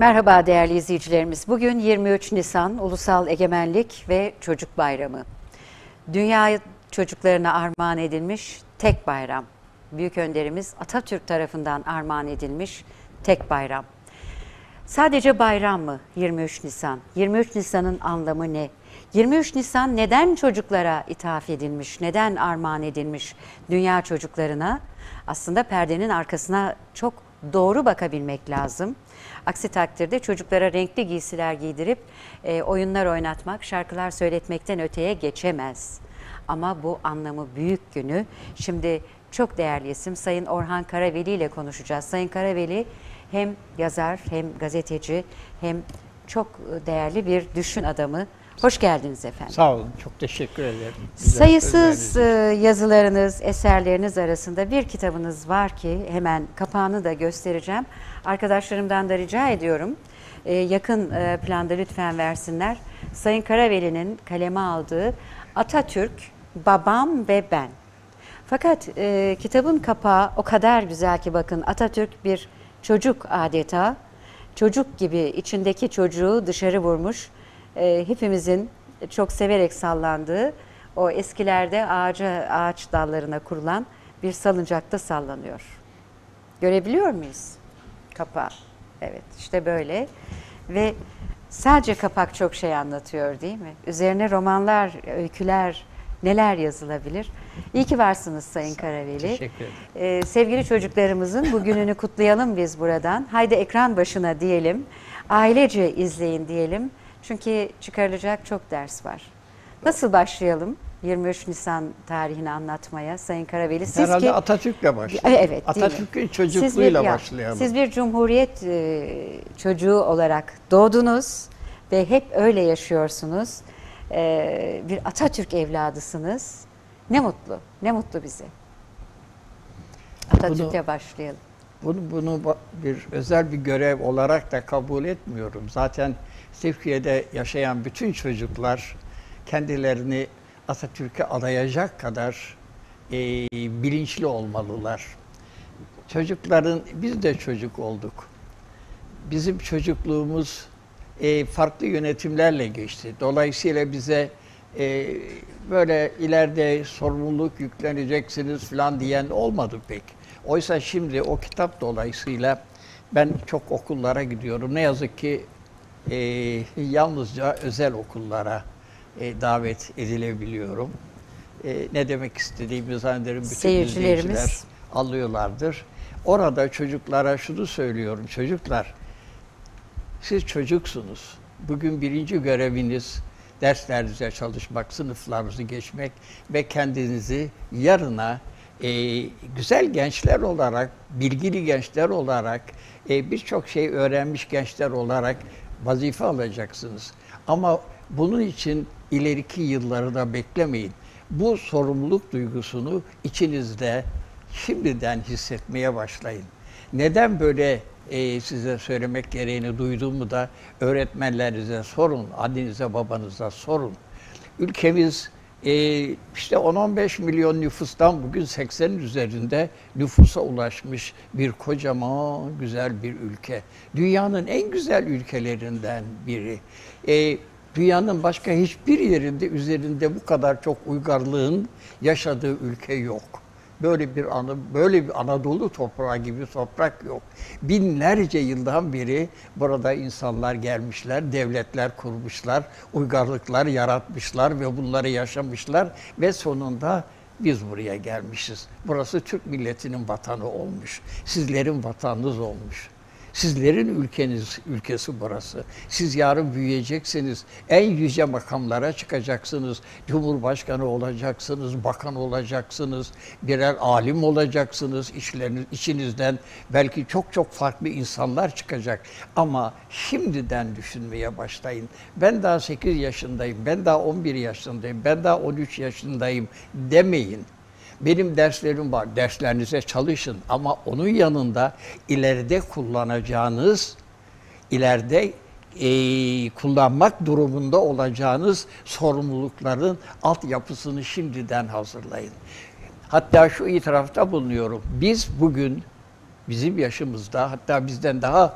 Merhaba değerli izleyicilerimiz. Bugün 23 Nisan Ulusal Egemenlik ve Çocuk Bayramı. Dünya çocuklarına armağan edilmiş tek bayram. Büyük önderimiz Atatürk tarafından armağan edilmiş tek bayram. Sadece bayram mı 23 Nisan? 23 Nisan'ın anlamı ne? 23 Nisan neden çocuklara ithaf edilmiş, neden armağan edilmiş dünya çocuklarına? Aslında perdenin arkasına çok doğru bakabilmek lazım. Aksi takdirde çocuklara renkli giysiler giydirip oyunlar oynatmak, şarkılar söyletmekten öteye geçemez. Ama bu anlamı büyük günü şimdi çok değerli isim Sayın Orhan Karaveli ile konuşacağız. Sayın Karaveli hem yazar hem gazeteci hem çok değerli bir düşün adamı. Hoş geldiniz efendim. Sağ olun, çok teşekkür ederim. Sayısız yazılarınız, eserleriniz arasında bir kitabınız var ki hemen kapağını da göstereceğim. Arkadaşlarımdan da rica ediyorum. Yakın planda lütfen versinler. Sayın Karaveli'nin kaleme aldığı Atatürk, Babam ve Ben. Fakat kitabın kapağı o kadar güzel ki bakın Atatürk bir çocuk adeta. Çocuk gibi içindeki çocuğu dışarı vurmuş. Hepimizin çok severek sallandığı o eskilerde ağaç dallarına kurulan bir salıncakta sallanıyor. Görebiliyor muyuz kapağı? Evet, işte böyle ve sadece kapak çok şey anlatıyor değil mi? Üzerine romanlar, öyküler, neler yazılabilir? İyi ki varsınız Sayın Karaveli. Teşekkür ederim. Sevgili çocuklarımızın bugününü kutlayalım biz buradan. Haydi ekran başına diyelim, ailece izleyin diyelim. Çünkü çıkarılacak çok ders var. Nasıl başlayalım 23 Nisan tarihini anlatmaya Sayın Karaveli? Siz Herhalde ki, Atatürk'le başlayalım. Evet, Atatürk'ün çocukluğuyla başlayalım. Siz bir cumhuriyet çocuğu olarak doğdunuz ve hep öyle yaşıyorsunuz. Bir Atatürk evladısınız. Ne mutlu, ne mutlu bize. Atatürk'le başlayalım. Bunu bir özel bir görev olarak da kabul etmiyorum. Zaten Türkiye'de yaşayan bütün çocuklar kendilerini Atatürk'e adayacak kadar bilinçli olmalılar. Biz de çocuk olduk. Bizim çocukluğumuz farklı yönetimlerle geçti. Dolayısıyla bize böyle ileride sorumluluk yükleneceksiniz falan diyen olmadı pek. Oysa şimdi o kitap dolayısıyla ben çok okullara gidiyorum. Ne yazık ki yalnızca özel okullara davet edilebiliyorum. Ne demek istediğimi zannederim bütün izleyiciler anlıyorlardır. Orada çocuklara şunu söylüyorum. Çocuklar, siz çocuksunuz. Bugün birinci göreviniz derslerinize çalışmak, sınıflarınızı geçmek ve kendinizi yarına güzel gençler olarak, bilgili gençler olarak, birçok şey öğrenmiş gençler olarak vazife alacaksınız. Ama bunun için ileriki yılları da beklemeyin. Bu sorumluluk duygusunu içinizde şimdiden hissetmeye başlayın. Neden böyle size söylemek gereğini duyduğumu da öğretmenlerinize sorun, annenize babanıza sorun. Ülkemiz işte 10-15 milyon nüfustan bugün 80'in üzerinde nüfusa ulaşmış bir kocaman güzel bir ülke. Dünyanın en güzel ülkelerinden biri. Dünyanın başka hiçbir yerinde üzerinde bu kadar çok uygarlığın yaşadığı ülke yok. Böyle bir Anadolu toprağı gibi toprak yok. Binlerce yıldan beri burada insanlar gelmişler, devletler kurmuşlar, uygarlıklar yaratmışlar ve bunları yaşamışlar ve sonunda biz buraya gelmişiz. Burası Türk milletinin vatanı olmuş. Sizlerin vatanınız olmuş. Sizlerin ülkesi burası. Siz yarın büyüyeceksiniz. En yüce makamlara çıkacaksınız. Cumhurbaşkanı olacaksınız, bakan olacaksınız, birer alim olacaksınız. İçinizden belki çok çok farklı insanlar çıkacak. Ama şimdiden düşünmeye başlayın. Ben daha 8 yaşındayım, ben daha 11 yaşındayım, ben daha 13 yaşındayım demeyin. Benim derslerim var, derslerinize çalışın ama onun yanında ileride kullanacağınız, ileride kullanmak durumunda olacağınız sorumlulukların altyapısını şimdiden hazırlayın. Hatta şu itirafta bulunuyorum. Biz bugün bizim yaşımızda, hatta bizden daha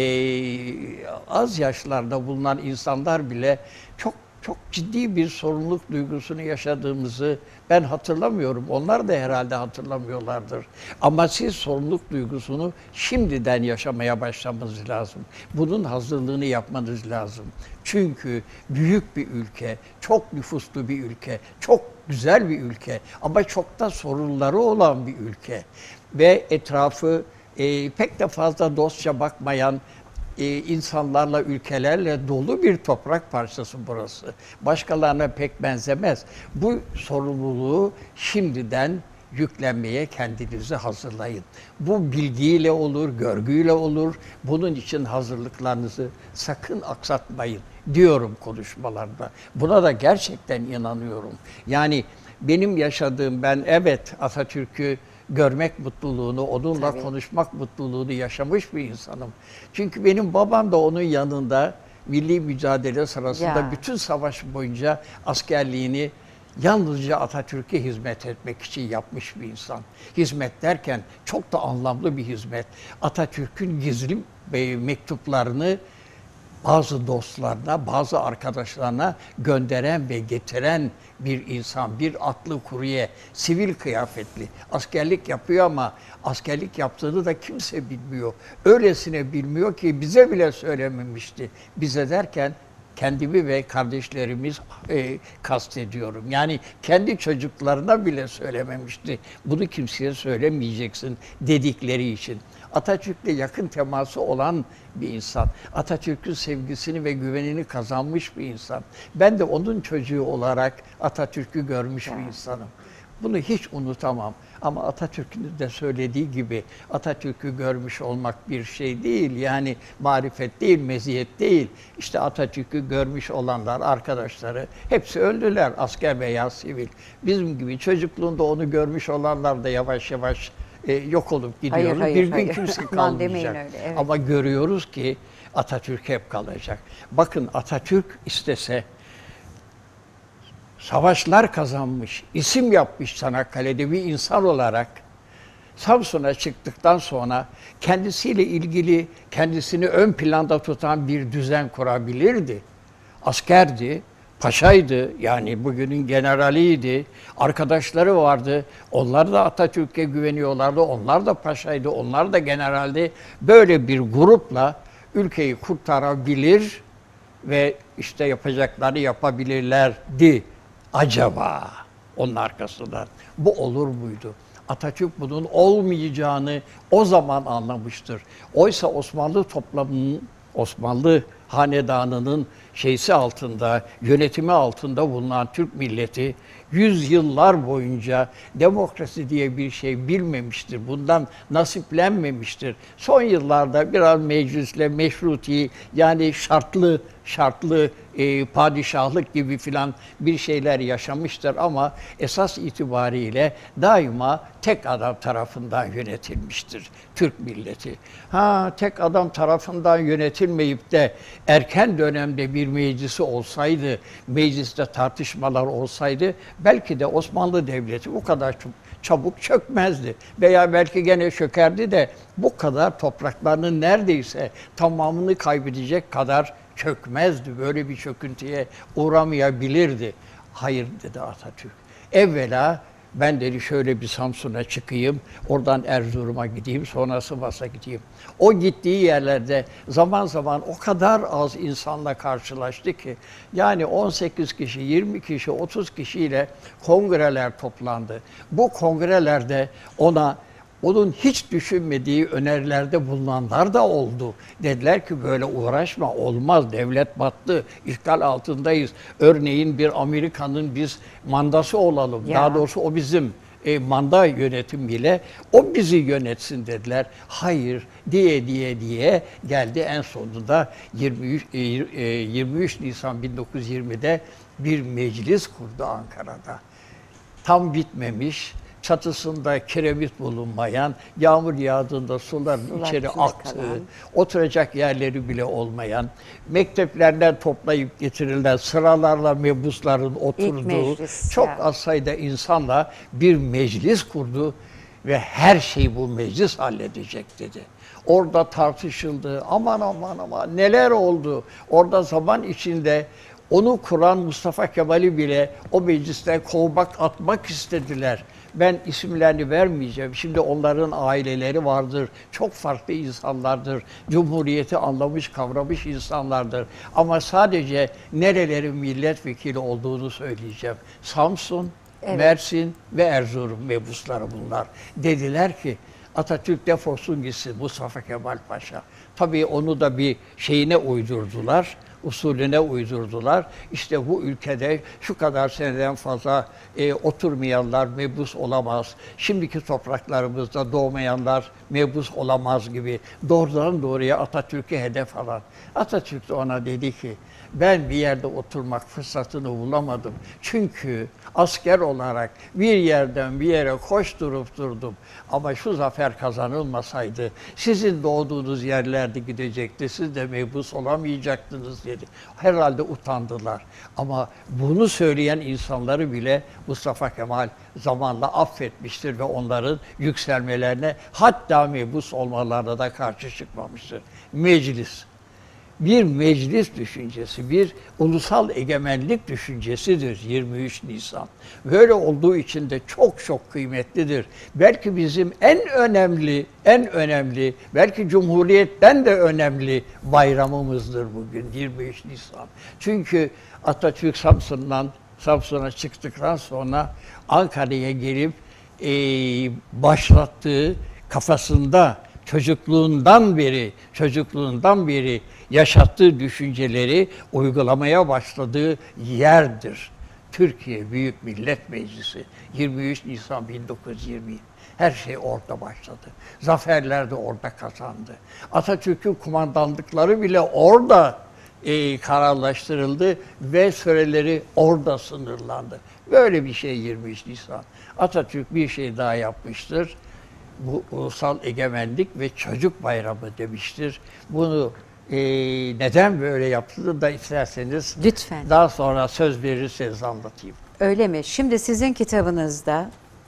az yaşlarda bulunan insanlar bile çok ciddi bir sorumluluk duygusunu yaşadığımızı ben hatırlamıyorum. Onlar da herhalde hatırlamıyorlardır. Ama siz sorumluluk duygusunu şimdiden yaşamaya başlamanız lazım. Bunun hazırlığını yapmanız lazım. Çünkü büyük bir ülke, çok nüfuslu bir ülke, çok güzel bir ülke ama çok da sorunları olan bir ülke. Ve etrafı pek de fazla dostça bakmayan insanlarla, ülkelerle dolu bir toprak parçası burası. Başkalarına pek benzemez. Bu sorumluluğu şimdiden yüklenmeye kendinizi hazırlayın. Bu bilgiyle olur, görgüyle olur. Bunun için hazırlıklarınızı sakın aksatmayın diyorum konuşmalarda. Buna da gerçekten inanıyorum. Yani benim yaşadığım, ben evet Atatürk'ü görmek mutluluğunu, onunla Tabii. konuşmak mutluluğunu yaşamış bir insanım. Çünkü benim babam da onun yanında milli mücadele sırasında Ya. bütün savaş boyunca askerliğini yalnızca Atatürk'e hizmet etmek için yapmış bir insan. Hizmet derken çok da anlamlı bir hizmet. Atatürk'ün gizli mektuplarını bazı dostlarına, bazı arkadaşlarına gönderen ve getiren bir insan, bir atlı kurye, sivil kıyafetli. Askerlik yapıyor ama askerlik yaptığını da kimse bilmiyor. Öylesine bilmiyor ki bize bile söylememişti. Bize derken kendimi ve kardeşlerimiz kastediyorum. Yani kendi çocuklarına bile söylememişti. Bunu kimseye söylemeyeceksin dedikleri için. Atatürk'le yakın teması olan bir insan. Atatürk'ün sevgisini ve güvenini kazanmış bir insan. Ben de onun çocuğu olarak Atatürk'ü görmüş bir insanım. Bunu hiç unutamam. Ama Atatürk'ün de söylediği gibi Atatürk'ü görmüş olmak bir şey değil. Yani marifet değil, meziyet değil. İşte Atatürk'ü görmüş olanlar, arkadaşları hepsi öldüler, asker veya sivil. Bizim gibi çocukluğunda onu görmüş olanlar da yavaş yavaş yok olup gidiyoruz. Bir gün kimse Aman demeyin kalmayacak. öyle, evet. Ama görüyoruz ki Atatürk hep kalacak. Bakın Atatürk istese savaşlar kazanmış, isim yapmış Çanakkale'de bir insan olarak Samsun'a çıktıktan sonra kendisiyle ilgili kendisini ön planda tutan bir düzen kurabilirdi. Askerdi, paşaydı, yani bugünün generaliydi, arkadaşları vardı, onlar da Atatürk'e güveniyorlardı, onlar da paşaydı, onlar da generaldi. Böyle bir grupla ülkeyi kurtarabilir ve işte yapacakları yapabilirlerdi. Acaba onun arkasından bu olur muydu? Atatürk bunun olmayacağını o zaman anlamıştır. Oysa Osmanlı toplamının, Osmanlı hanedanının şeysi altında, yönetimi altında bulunan Türk milleti yüzyıllar boyunca demokrasi diye bir şey bilmemiştir. Bundan nasiplenmemiştir. Son yıllarda biraz meclisle meşruti, yani şartlı padişahlık gibi filan bir şeyler yaşamıştır ama esas itibariyle daima tek adam tarafından yönetilmiştir Türk milleti. Tek adam tarafından yönetilmeyip de erken dönemde bir meclisi olsaydı, mecliste tartışmalar olsaydı belki de Osmanlı Devleti bu kadar çabuk çökmezdi. Veya belki gene çökerdi de bu kadar topraklarının neredeyse tamamını kaybedecek kadar çökmezdi. Böyle bir çöküntüye uğramayabilirdi. Hayır dedi Atatürk. Evvela ben dedi şöyle bir Samsun'a çıkayım, oradan Erzurum'a gideyim, sonra Sivas'a gideyim. O gittiği yerlerde zaman zaman o kadar az insanla karşılaştı ki, yani 18 kişi, 20 kişi, 30 kişiyle kongreler toplandı. Bu kongrelerde onun hiç düşünmediği önerilerde bulunanlar da oldu. Dediler ki böyle uğraşma, olmaz, devlet battı, işgal altındayız. Örneğin bir Amerika'nın biz mandası olalım. Ya. Daha doğrusu o bizim manda yönetimiyle o bizi yönetsin dediler. Hayır diye geldi, en sonunda 23 Nisan 1920'de bir meclis kurdu Ankara'da. Tam bitmemiş, çatısında kiremit bulunmayan, yağmur yağdığında suların içeri aktığı, oturacak yerleri bile olmayan, mekteplerden toplayıp getirilen sıralarla mebusların oturduğu çok az sayıda insanla bir meclis kurdu. ve her şeyi bu meclis halledecek dedi. Orada tartışıldı, aman aman aman neler oldu. Orada zaman içinde onu kuran Mustafa Kemal'i bile o meclisten kovmak, atmak istediler. Ben isimlerini vermeyeceğim. Şimdi onların aileleri vardır. Çok farklı insanlardır. Cumhuriyeti anlamış, kavramış insanlardır. Ama sadece nerelerin milletvekili olduğunu söyleyeceğim. Samsun, evet, Mersin ve Erzurum mebusları bunlar. Dediler ki Atatürk defolsun gitsin Mustafa Kemal Paşa. Tabii onu da bir şeyine uydurdular, usulüne uydurdular. İşte bu ülkede şu kadar seneden fazla oturmayanlar mebus olamaz. Şimdiki topraklarımızda doğmayanlar mebus olamaz gibi doğrudan doğruya Atatürk'e hedef alan. Atatürk de ona dedi ki ben bir yerde oturmak fırsatını bulamadım. Çünkü asker olarak bir yerden bir yere koşturup durdum. Ama şu zafer kazanılmasaydı sizin doğduğunuz yerlerde gidecekti. Siz de mebus olamayacaktınız dedi. Herhalde utandılar. Ama bunu söyleyen insanları bile Mustafa Kemal zamanla affetmiştir ve onların yükselmelerine hatta mebus olmalarına da karşı çıkmamıştır. Meclis. Bir meclis düşüncesi, bir ulusal egemenlik düşüncesidir 23 Nisan. Böyle olduğu için de çok çok kıymetlidir. Belki bizim en önemli, belki Cumhuriyet'ten de önemli bayramımızdır bugün 23 Nisan. Çünkü Atatürk Samsun'a çıktıktan sonra Ankara'ya gelip başlattığı kafasında çocukluğundan beri yaşattığı düşünceleri uygulamaya başladığı yerdir. Türkiye Büyük Millet Meclisi 23 Nisan 1920. Her şey orada başladı. Zaferler de orada kazandı. Atatürk'ün kumandanlıkları bile orada kararlaştırıldı ve süreleri orada sınırlandı. Böyle bir şey 23 Nisan. Atatürk bir şey daha yapmıştır. Bu ulusal egemenlik ve çocuk bayramı demiştir. Bunu neden böyle yaptığını da isterseniz lütfen daha sonra söz verirseniz anlatayım. Öyle mi? Şimdi sizin kitabınızda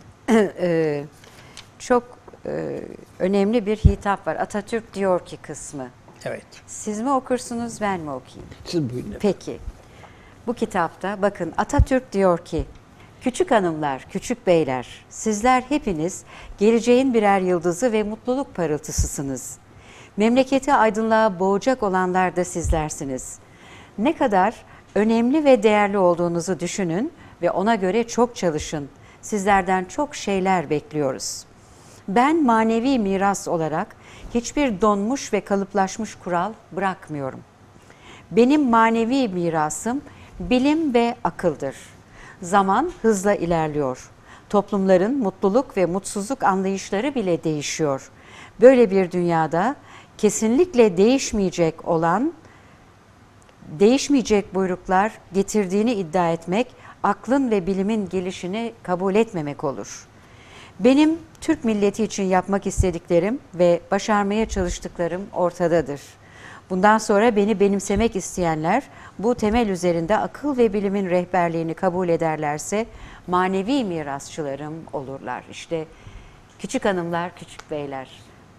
çok önemli bir hitap var. Atatürk diyor ki kısmı. Evet. Siz mi okursunuz, ben mi okuyayım? Siz buyurun. Peki. Bu kitapta bakın Atatürk diyor ki, küçük hanımlar, küçük beyler, sizler hepiniz geleceğin birer yıldızı ve mutluluk parıltısısınız. Memleketi aydınlığa boğacak olanlar da sizlersiniz. Ne kadar önemli ve değerli olduğunuzu düşünün ve ona göre çok çalışın. Sizlerden çok şeyler bekliyoruz. Ben manevi miras olarak hiçbir donmuş ve kalıplaşmış kural bırakmıyorum. Benim manevi mirasım bilim ve akıldır. Zaman hızla ilerliyor. Toplumların mutluluk ve mutsuzluk anlayışları bile değişiyor. Böyle bir dünyada kesinlikle değişmeyecek buyruklar getirdiğini iddia etmek, aklın ve bilimin gelişini kabul etmemek olur. Benim Türk milleti için yapmak istediklerim ve başarmaya çalıştıklarım ortadadır. Bundan sonra beni benimsemek isteyenler bu temel üzerinde akıl ve bilimin rehberliğini kabul ederlerse manevi mirasçılarım olurlar. İşte küçük hanımlar, küçük beyler.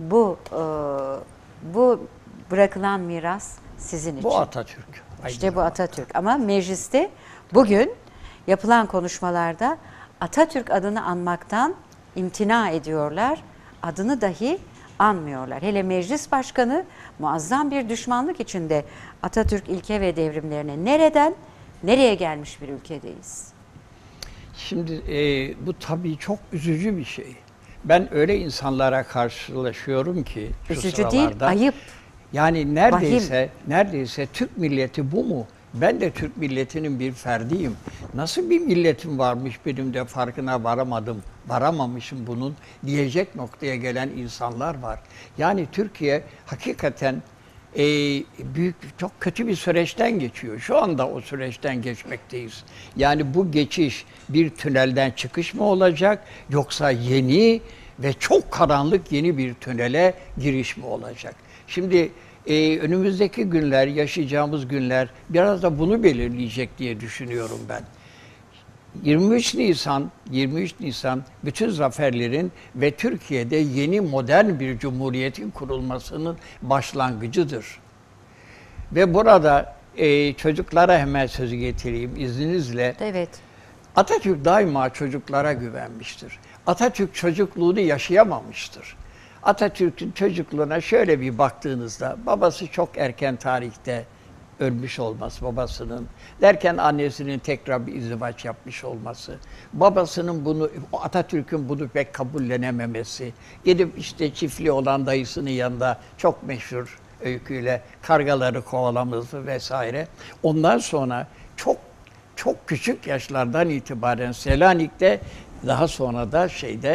Bu bırakılan miras sizin için. Bu Atatürk. İşte bu Atatürk. Ama mecliste bugün yapılan konuşmalarda Atatürk adını anmaktan imtina ediyorlar. Adını dahi anmıyorlar. Hele meclis başkanı muazzam bir düşmanlık içinde Atatürk ilke ve devrimlerine nereden nereye gelmiş bir ülkedeyiz. Şimdi bu tabii çok üzücü bir şey. Ben öyle insanlara karşılaşıyorum ki şu üzücü sıralarda. değil, ayıp. Yani neredeyse Türk milleti bu mu? Ben de Türk milletinin bir ferdiyim. Nasıl bir milletim varmış benim de farkına varamamışım bunun diyecek noktaya gelen insanlar var. Yani Türkiye hakikaten çok kötü bir süreçten geçiyor. Şu anda o süreçten geçmekteyiz. Yani bu geçiş bir tünelden çıkış mı olacak yoksa yeni ve çok karanlık yeni bir tünele giriş mi olacak? Şimdi önümüzdeki günler, yaşayacağımız günler biraz da bunu belirleyecek diye düşünüyorum ben. 23 Nisan bütün zaferlerin ve Türkiye'de yeni modern bir cumhuriyetin kurulmasının başlangıcıdır. Ve burada çocuklara hemen sözü getireyim izninizle. Evet. Atatürk daima çocuklara güvenmiştir. Atatürk çocukluğunu yaşayamamıştır. Atatürk'ün çocukluğuna şöyle bir baktığınızda babası çok erken tarihte ölmüş olması babasının, derken annesinin tekrar bir izdivaç yapmış olması, babasının bunu, Atatürk'ün bunu pek kabullenememesi, gidip işte çiftli olan dayısının yanında çok meşhur öyküyle kargaları kovalaması vesaire. Ondan sonra çok küçük yaşlardan itibaren Selanik'te, daha sonra da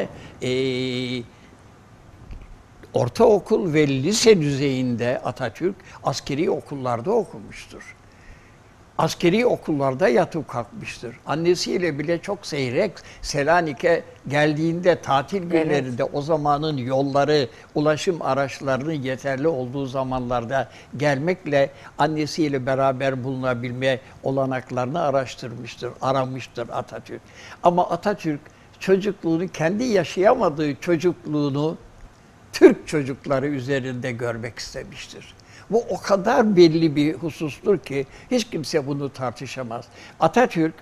ortaokul ve lise düzeyinde Atatürk askeri okullarda okumuştur. Askeri okullarda yatıp kalkmıştır. Annesiyle bile çok seyrek Selanik'e geldiğinde tatil günlerinde o zamanın yolları, ulaşım araçlarının yeterli olduğu zamanlarda gelmekle annesiyle beraber bulunabilme olanaklarını aramıştır Atatürk. Ama Atatürk çocukluğunu, kendi yaşayamadığı çocukluğunu Türk çocukları üzerinde görmek istemiştir. Bu o kadar belli bir husustur ki hiç kimse bunu tartışamaz. Atatürk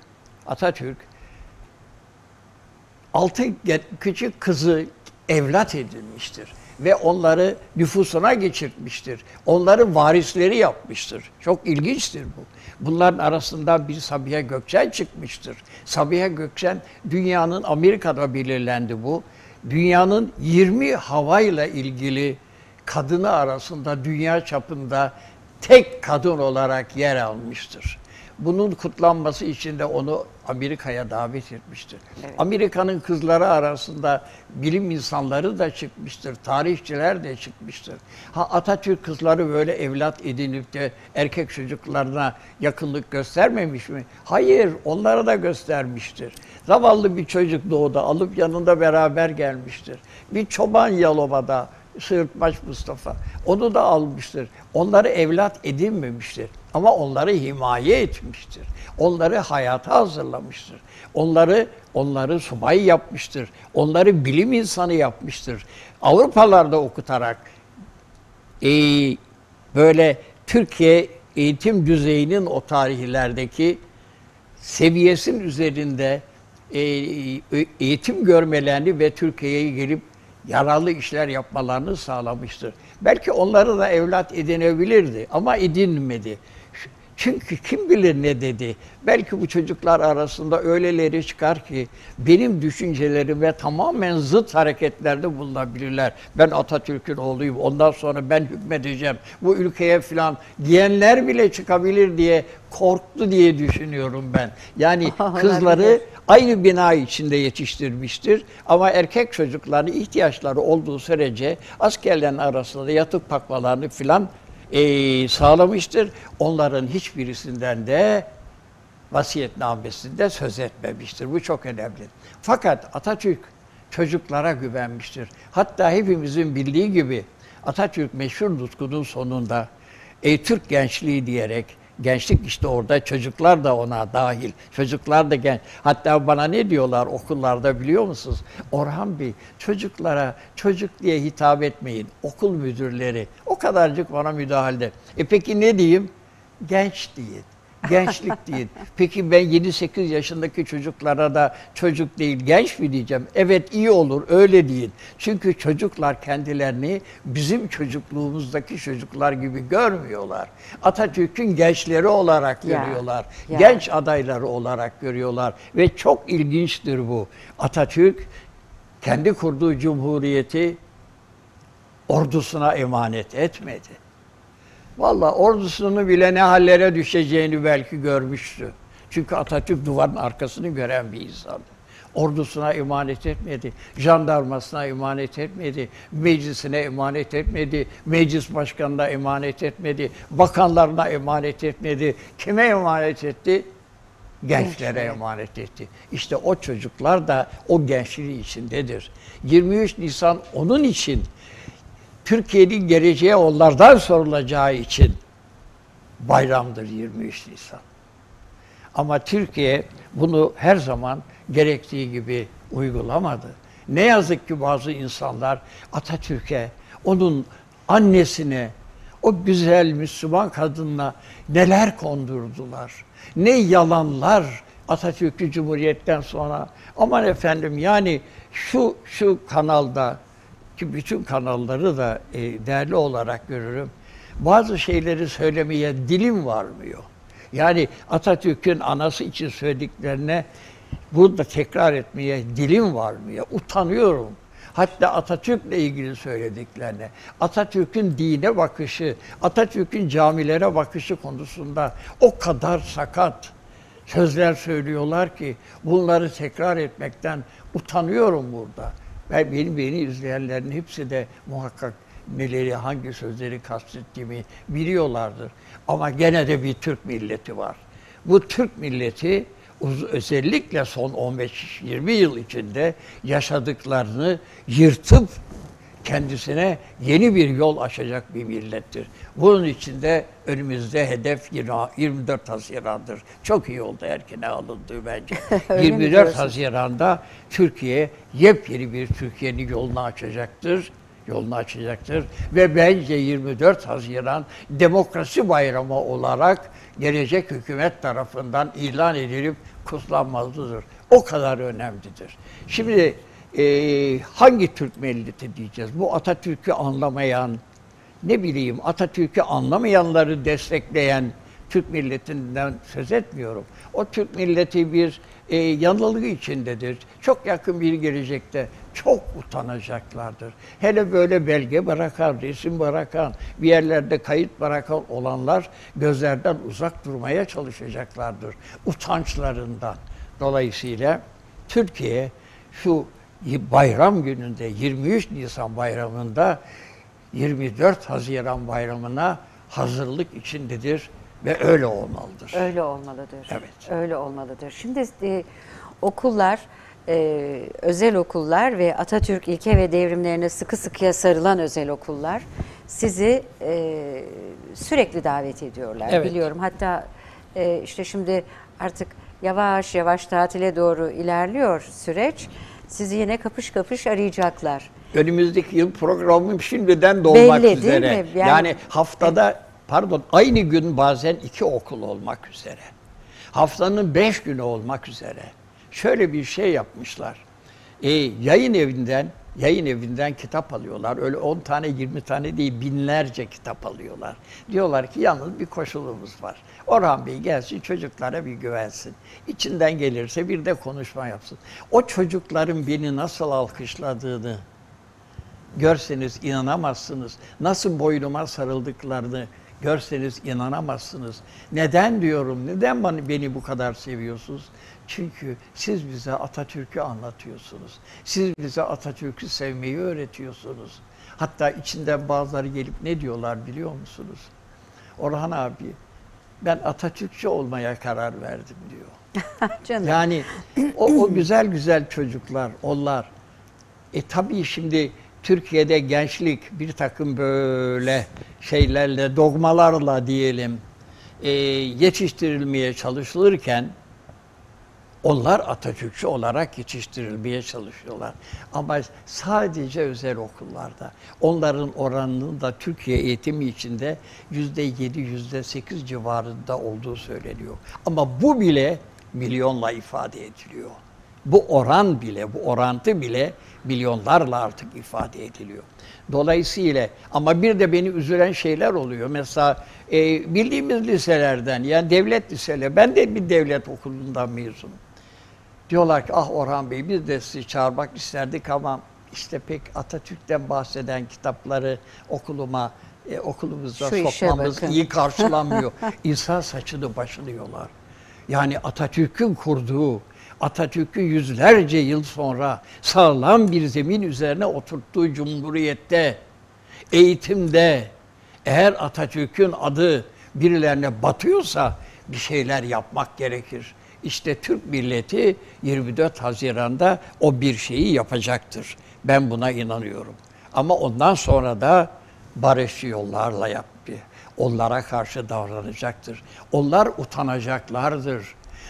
6 küçük kızı evlat edinmiştir ve onları nüfusuna geçirtmiştir. Onları varisleri yapmıştır. Çok ilginçtir bu. Bunların arasından bir Sabiha Gökçen çıkmıştır. Sabiha Gökçen dünyanın, Amerika'da belirlendi bu. Dünyanın 20 havayla ilgili kadını arasında dünya çapında tek kadın olarak yer almıştır. Bunun kutlanması için de onu Amerika'ya davet etmiştir. Evet. Amerika'nın kızları arasında bilim insanları da çıkmıştır, tarihçiler de çıkmıştır. Atatürk kızları böyle evlat edinip de erkek çocuklarına yakınlık göstermemiş mi? Hayır, onlara da göstermiştir. Zavallı bir çocuk doğdu, alıp yanında beraber gelmiştir. Bir çoban Yalova'da, Sığırtmaç Mustafa, onu da almıştır. Onları evlat edinmemiştir. Ama onları himaye etmiştir. Onları hayata hazırlamıştır. Onları subay yapmıştır. Onları bilim insanı yapmıştır. Avrupalarda okutarak böyle Türkiye eğitim düzeyinin o tarihlerdeki seviyesinin üzerinde eğitim görmelerini ve Türkiye'ye gelip yararlı işler yapmalarını sağlamıştır. Belki onları da evlat edinebilirdi ama edinmedi. Çünkü kim bilir ne dedi. Belki bu çocuklar arasında öyleleri çıkar ki benim düşüncelerime tamamen zıt hareketlerde bulunabilirler. Ben Atatürk'ün oğluyum, ondan sonra ben hükmedeceğim bu ülkeye falan diyenler bile çıkabilir diye korktu diye düşünüyorum ben. Yani kızları aynı bina içinde yetiştirmiştir ama erkek çocuklarını ihtiyaçları olduğu sürece askerlerin arasında yatıp kalkmalarını filan sağlamıştır. Onların hiçbirisinden de vasiyetnamesinde söz etmemiştir. Bu çok önemli. Fakat Atatürk çocuklara güvenmiştir. Hatta hepimizin bildiği gibi Atatürk meşhur nutkunun sonunda Türk gençliği diyerek, gençlik işte orada, çocuklar da ona dahil. Çocuklar da genç. Hatta bana ne diyorlar okullarda biliyor musunuz? Orhan Bey, çocuklara çocuk diye hitap etmeyin. Okul müdürleri o kadarcık bana müdahalede. Peki ne diyeyim? Genç deyin. Gençlik deyin. Peki ben 7-8 yaşındaki çocuklara da çocuk değil genç mi diyeceğim? Evet iyi olur öyle deyin. Çünkü çocuklar kendilerini bizim çocukluğumuzdaki çocuklar gibi görmüyorlar. Atatürk'ün gençleri olarak görüyorlar. Genç adayları olarak görüyorlar. Ve çok ilginçtir bu. Atatürk kendi kurduğu cumhuriyeti ordusuna emanet etmedi. Vallahi ordusunu bile ne hallere düşeceğini belki görmüştü. Çünkü Atatürk duvarın arkasını gören bir insandı. Ordusuna emanet etmedi, jandarmasına emanet etmedi, meclisine emanet etmedi, meclis başkanına emanet etmedi, bakanlarına emanet etmedi. Kime emanet etti? Gençlere emanet etti. İşte o çocuklar da o gençliği içindedir. 23 Nisan onun için, Türkiye'nin geleceği onlardan sorulacağı için bayramdır 23 Nisan. Ama Türkiye bunu her zaman gerektiği gibi uygulamadı. Ne yazık ki bazı insanlar Atatürk'e, onun annesine, o güzel Müslüman kadınla neler kondurdular. Ne yalanlar Atatürk'ü Cumhuriyet'ten sonra. Aman efendim, yani şu kanalda, ki bütün kanalları da değerli olarak görürüm, bazı şeyleri söylemeye dilim varmıyor. Yani Atatürk'ün anası için söylediklerine burada tekrar etmeye dilim varmıyor. Utanıyorum. Hatta Atatürk'le ilgili söylediklerine, Atatürk'ün dine bakışı, Atatürk'ün camilere bakışı konusunda o kadar sakat sözler söylüyorlar ki bunları tekrar etmekten utanıyorum burada. Ve beni izleyenlerin hepsi de muhakkak neleri, hangi sözleri kastettiğimi biliyorlardır. Ama gene de bir Türk milleti var. Bu Türk milleti özellikle son 15-20 yıl içinde yaşadıklarını yırtıp kendisine yeni bir yol açacak bir millettir. Bunun için de önümüzde hedef 24 Haziran'dır. Çok iyi oldu erkene alındığı bence. 24 Haziran'da Türkiye yepyeni bir Türkiye'nin yolunu açacaktır. Ve bence 24 Haziran Demokrasi Bayramı olarak gelecek hükümet tarafından ilan edilip kutlanmalıdır. O kadar önemlidir. Şimdi hangi Türk milleti diyeceğiz? Bu Atatürk'ü anlamayan, ne bileyim Atatürk'ü anlamayanları destekleyen Türk milletinden söz etmiyorum. O Türk milleti bir yanılgı içindedir. Çok yakın bir gelecekte çok utanacaklardır. Hele böyle belge bırakan, resim bırakan, bir yerlerde kayıt bırakan olanlar gözlerden uzak durmaya çalışacaklardır. Utançlarından. Dolayısıyla Türkiye şu bayram gününde, 23 Nisan bayramında 24 Haziran bayramına hazırlık içindedir ve öyle olmalıdır. Öyle olmalıdır. Evet. Öyle olmalıdır. Şimdi okullar, özel okullar ve Atatürk ilke ve devrimlerine sıkı sıkıya sarılan özel okullar sizi sürekli davet ediyorlar. Evet. Biliyorum. Hatta işte şimdi artık yavaş yavaş tatile doğru ilerliyor süreç. Sizi yine kapış kapış arayacaklar. Önümüzdeki yıl programım şimdiden dolmak Belli, üzere. değil mi? Yani haftada, aynı gün bazen 2 okul olmak üzere. Haftanın 5 günü olmak üzere. Şöyle bir şey yapmışlar. Yayın evinden kitap alıyorlar. Öyle 10 tane 20 tane değil, binlerce kitap alıyorlar. Diyorlar ki yalnız bir koşulumuz var. Orhan Bey gelsin, çocuklara bir güvensin. İçinden gelirse bir de konuşma yapsın. O çocukların beni nasıl alkışladığını görseniz inanamazsınız. Nasıl boynuma sarıldıklarını görseniz inanamazsınız. Neden diyorum, neden beni bu kadar seviyorsunuz? Çünkü siz bize Atatürk'ü anlatıyorsunuz. Siz bize Atatürk'ü sevmeyi öğretiyorsunuz. Hatta içinden bazıları gelip ne diyorlar biliyor musunuz? Orhan abi, ben Atatürkçü olmaya karar verdim diyor. Canım. Yani o güzel güzel çocuklar, onlar. Tabii şimdi Türkiye'de gençlik bir takım böyle şeylerle, dogmalarla diyelim yetiştirilmeye çalışılırken onlar Atatürkçü olarak yetiştirilmeye çalışıyorlar. Ama sadece özel okullarda. Onların oranının da Türkiye eğitimi içinde %7, %8 civarında olduğu söyleniyor. Ama bu bile milyonla ifade ediliyor. Bu oran bile, bu orantı bile milyonlarla artık ifade ediliyor. Dolayısıyla ama bir de beni üzülen şeyler oluyor. Mesela bildiğimiz liselerden, yani devlet liseleri, ben de bir devlet okulundan mezunum. Diyorlar ki ah Orhan Bey biz de sizi çağırmak isterdik ama işte pek Atatürk'ten bahseden kitapları okulumuzda sokmamız iyi karşılanmıyor. İnsan saçını başlıyorlar. Yani Atatürk'ün kurduğu, Atatürk'ün yüzlerce yıl sonra sağlam bir zemin üzerine oturttuğu cumhuriyette, eğitimde eğer Atatürk'ün adı birilerine batıyorsa bir şeyler yapmak gerekir. İşte Türk milleti 24 Haziran'da o bir şeyi yapacaktır. Ben buna inanıyorum. Ama ondan sonra da barışçı yollarla onlara karşı davranacaktır. Onlar utanacaklardır.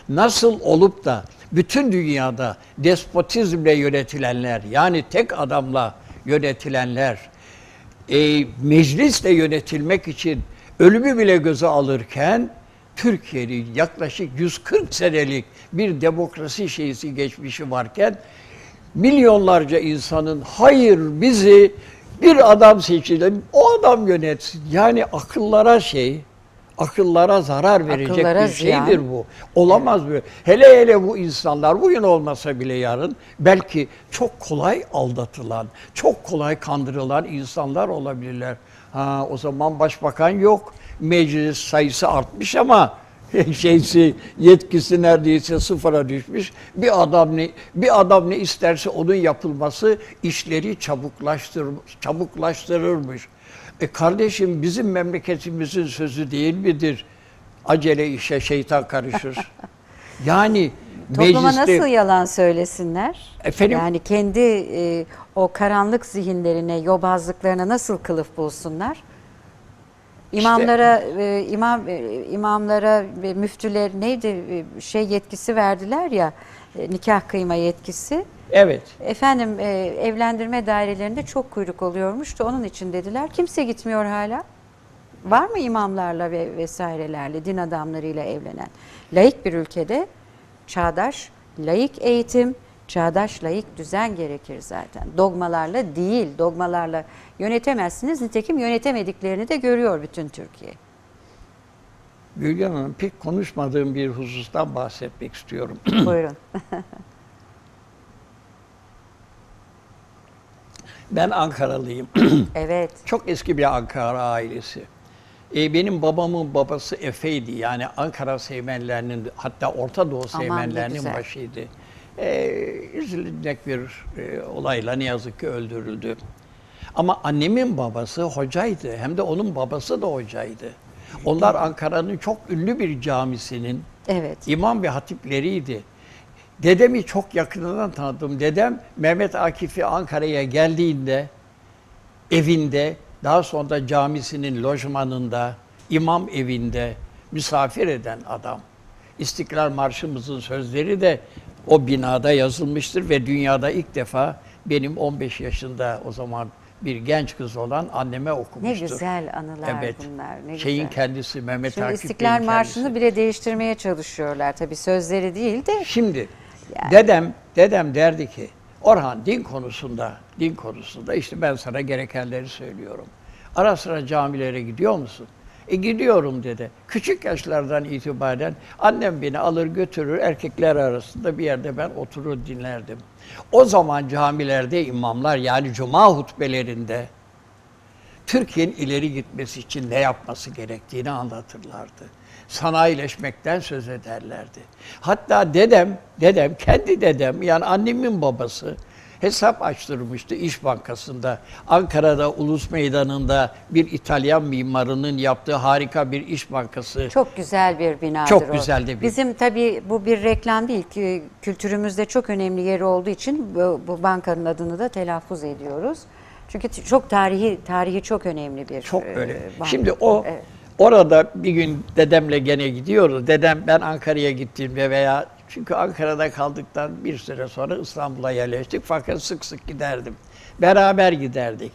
nasıl olup da bütün dünyada despotizmle yönetilenler, yani tek adamla yönetilenler, meclisle yönetilmek için ölümü bile göze alırken, Türkiye'nin yaklaşık 140 senelik bir demokrasi şeysi geçmişi varken, milyonlarca insanın hayır bizi bir adam seçelim, o adam yönetsin. Yani akıllara zarar verecek Akıllara bir ziyan. şeydir bu. Olamaz böyle. Hele hele bu insanlar bugün olmasa bile yarın belki çok kolay aldatılan, çok kolay kandırılan insanlar olabilirler. Ha, o zaman başbakan yok. Meclis sayısı artmış ama yetkisi neredeyse sıfıra düşmüş. Bir adam ne isterse onun yapılması işleri çabuklaştırırmış. Kardeşim, bizim memleketimizin sözü değil midir? Acele işe şeytan karışır. Yani Topluma mecliste, nasıl yalan söylesinler? Efendim? Yani kendi o karanlık zihinlerine, yobazlıklarına nasıl kılıf bulsunlar? İmamlara, imamlara ve müftüler neydi yetkisi verdiler ya, nikah kıyma yetkisi. evet. Efendim evlendirme dairelerinde çok kuyruk oluyormuş da onun için dediler. Kimse gitmiyor hala. Var mı imamlarla ve vesairelerle, din adamlarıyla evlenen? Laik bir ülkede çağdaş, laik eğitim, çağdaş laik düzen gerekir zaten. Dogmalarla değil, dogmalarla yönetemezsiniz. Nitekim yönetemediklerini de görüyor bütün Türkiye. Gülgen Hanım, pek konuşmadığım bir husustan bahsetmek istiyorum. Buyurun. Ben Ankaralıyım. Evet. Çok eski bir Ankara ailesi. Benim babamın babası Efe'ydi. Yani Ankara Seymenlerinin, hatta Orta Doğu Seymenlerinin başıydı. Üzülecek bir olayla ne yazık ki öldürüldü. Ama annemin babası hocaydı. Hem de onun babası da hocaydı. Onlar Ankara'nın çok ünlü bir camisinin imam ve hatipleriydi. Dedemi çok yakından tanıdım. Dedem Mehmet Akif'i Ankara'ya geldiğinde evinde, daha sonra da camisinin lojmanında, imam evinde misafir eden adam. İstiklal Marşımızın sözleri de o binada yazılmıştır ve dünyada ilk defa benim 15 yaşında o zaman bir genç kız olan anneme okumuştur. Ne güzel anılar bunlar. Ne güzel. Kendisi, Mehmet Şimdi Akif İstiklal Marşı'nı bile değiştirmeye çalışıyorlar. Tabii sözleri değil de. Şimdi yani. dedem derdi ki, Orhan din konusunda işte ben sana gerekenleri söylüyorum. Ara sıra camilere gidiyor musun? Gidiyorum dedi. Küçük yaşlardan itibaren annem beni alır götürür, erkekler arasında bir yerde ben oturur dinlerdim. O zaman camilerde imamlar, yani cuma hutbelerinde Türkiye'nin ileri gitmesi için ne yapması gerektiğini anlatırlardı. Sanayileşmekten söz ederlerdi. Hatta kendi dedem, yani annemin babası hesap açtırmıştı İş Bankası'nda. Ankara'da Ulus Meydanı'nda bir İtalyan mimarının yaptığı harika bir İş Bankası. Çok güzel bir binadır çok güzel de bir. Bizim tabii bu bir reklam değil ki, kültürümüzde çok önemli yeri olduğu için bu bankanın adını da telaffuz ediyoruz. Çünkü çok tarihi çok önemli bir çok öyle. banka. Şimdi orada bir gün dedemle gene gidiyoruz. Ben Ankara'ya gittiğimde çünkü Ankara'da kaldıktan bir süre sonra İstanbul'a yerleştik. Fakat sık sık giderdim. Beraber giderdik.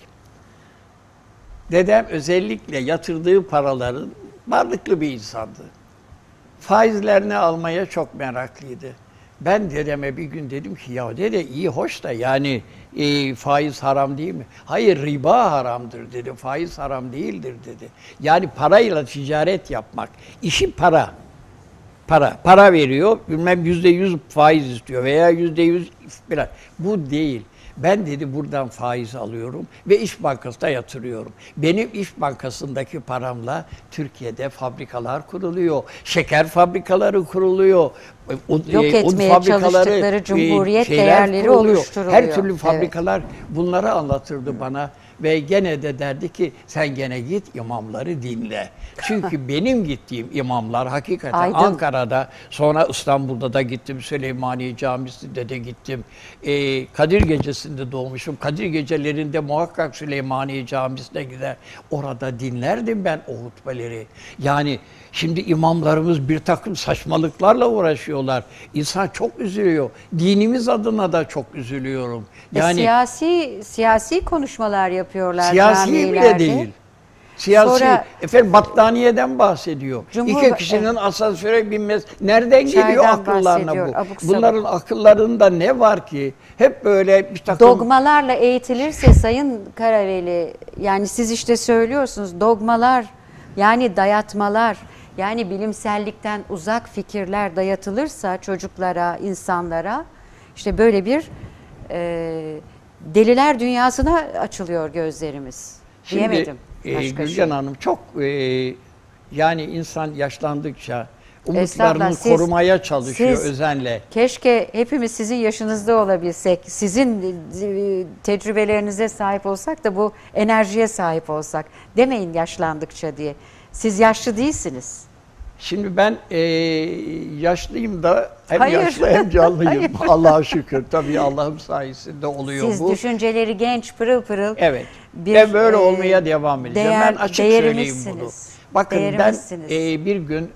Dedem özellikle yatırdığı paraların varlıklı bir insandı. Faizlerini almaya çok meraklıydı. Ben dedeme bir gün dedim ki, ya dede iyi hoş da yani faiz haram değil mi? Hayır, riba haramdır dedi. Faiz haram değildir dedi. Yani parayla ticaret yapmak. İşi para. Para veriyor, bilmem %100 faiz istiyor veya %100 falan. Bu değil. Ben dedi buradan faiz alıyorum ve İş Bankası'na yatırıyorum. Benim İş Bankası'ndaki paramla Türkiye'de fabrikalar kuruluyor. Şeker fabrikaları kuruluyor. Yok etmeye çalıştıkları cumhuriyet değerleri oluşturuluyor. Her türlü fabrikalar bunları anlatırdı bana. Ve gene de derdi ki sen gene git imamları dinle. Çünkü benim gittiğim imamlar hakikaten Ankara'da, sonra İstanbul'da da gittim, Süleymaniye Camisi'nde de gittim. efendim Kadir Gecesi'nde doğmuşum. Kadir gecelerinde muhakkak Süleymaniye Camisi'ne gider. Orada dinlerdim ben o hutbeleri. Yani şimdi imamlarımız bir takım saçmalıklarla uğraşıyorlar. İnsan çok üzülüyor. Dinimiz adına da çok üzülüyorum. Yani siyasi konuşmalar yapıyorlar siyasi bile camilerde. değil. Siyasi, Sonra, efendim battaniyeden bahsediyor. İki kişinin asansöre binmesi. Nereden geliyor akıllarına bu? Bunların akıllarında ne var ki? Hep böyle bir takım... Dogmalarla eğitilirse Sayın Karaveli, yani siz işte söylüyorsunuz, dogmalar, yani dayatmalar, yani bilimsellikten uzak fikirler dayatılırsa çocuklara, insanlara, işte böyle bir deliler dünyasına açılıyor gözlerimiz. Diyemedim. Gülcan Hanım çok yani insan yaşlandıkça umutlarını korumaya çalışıyor özenle. Keşke hepimiz sizin yaşınızda olabilsek, sizin tecrübelerinize sahip olsak da bu enerjiye sahip olsak. Demeyin yaşlandıkça diye. Siz yaşlı değilsiniz. Şimdi ben yaşlıyım da hem yaşlı hem canlıyım. Allah'a şükür. Tabii Allah'ım sayesinde oluyor Siz bu. Siz düşünceleri genç, pırıl pırıl. Evet. Ben böyle olmaya devam edeceğim. Ben açık söyleyeyim bunu. Bakın ben bir gün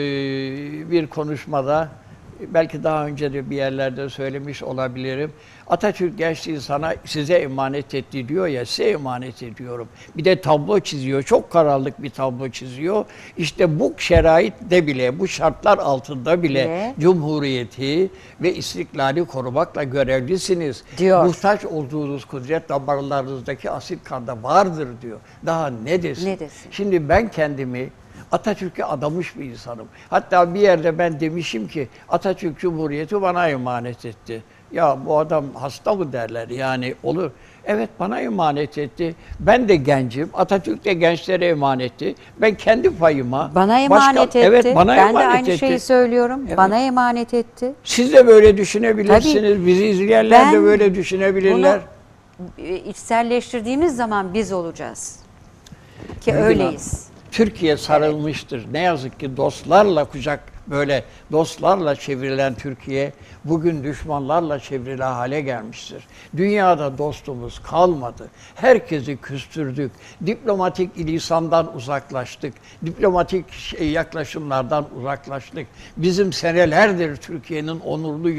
bir konuşmada, belki daha önce de bir yerlerde söylemiş olabilirim. Atatürk gençliği sana, size emanet etti diyor ya, size emanet ediyorum. Bir de tablo çiziyor, çok karanlık bir tablo çiziyor. İşte bu şeraitte bile, bu şartlar altında bile Cumhuriyeti ve istiklali korumakla görevlisiniz diyor. Muhtaç olduğunuz kudret damarlarınızdaki asil kanda vardır diyor. Daha ne desin? Ne desin? Şimdi ben kendimi Atatürk'e adamış bir insanım. Hatta bir yerde ben demişim ki Atatürk Cumhuriyeti bana emanet etti. Ya bu adam hasta mı derler, yani olur. Evet, bana emanet etti. Ben de gencim. Atatürk de gençlere emanetti. Ben kendi payıma... Bana emanet etti. Evet, bana ben emanet de aynı etti. şeyi söylüyorum. Evet. Bana emanet etti. Siz de böyle düşünebilirsiniz. Tabii, bizi izleyenler de böyle düşünebilirler. Bunu içselleştirdiğimiz zaman biz olacağız. Ki öyleyiz. Türkiye sarılmıştır. Evet. Ne yazık ki dostlarla böyle dostlarla çevrilen Türkiye bugün düşmanlarla çevrili hale gelmiştir. Dünyada dostumuz kalmadı. Herkesi küstürdük. Diplomatik lisandan uzaklaştık. Diplomatik yaklaşımlardan uzaklaştık. Bizim senelerdir Türkiye'nin onurlu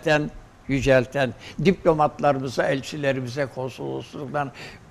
yücelten diplomatlarımıza, elçilerimize, konsolosluklarına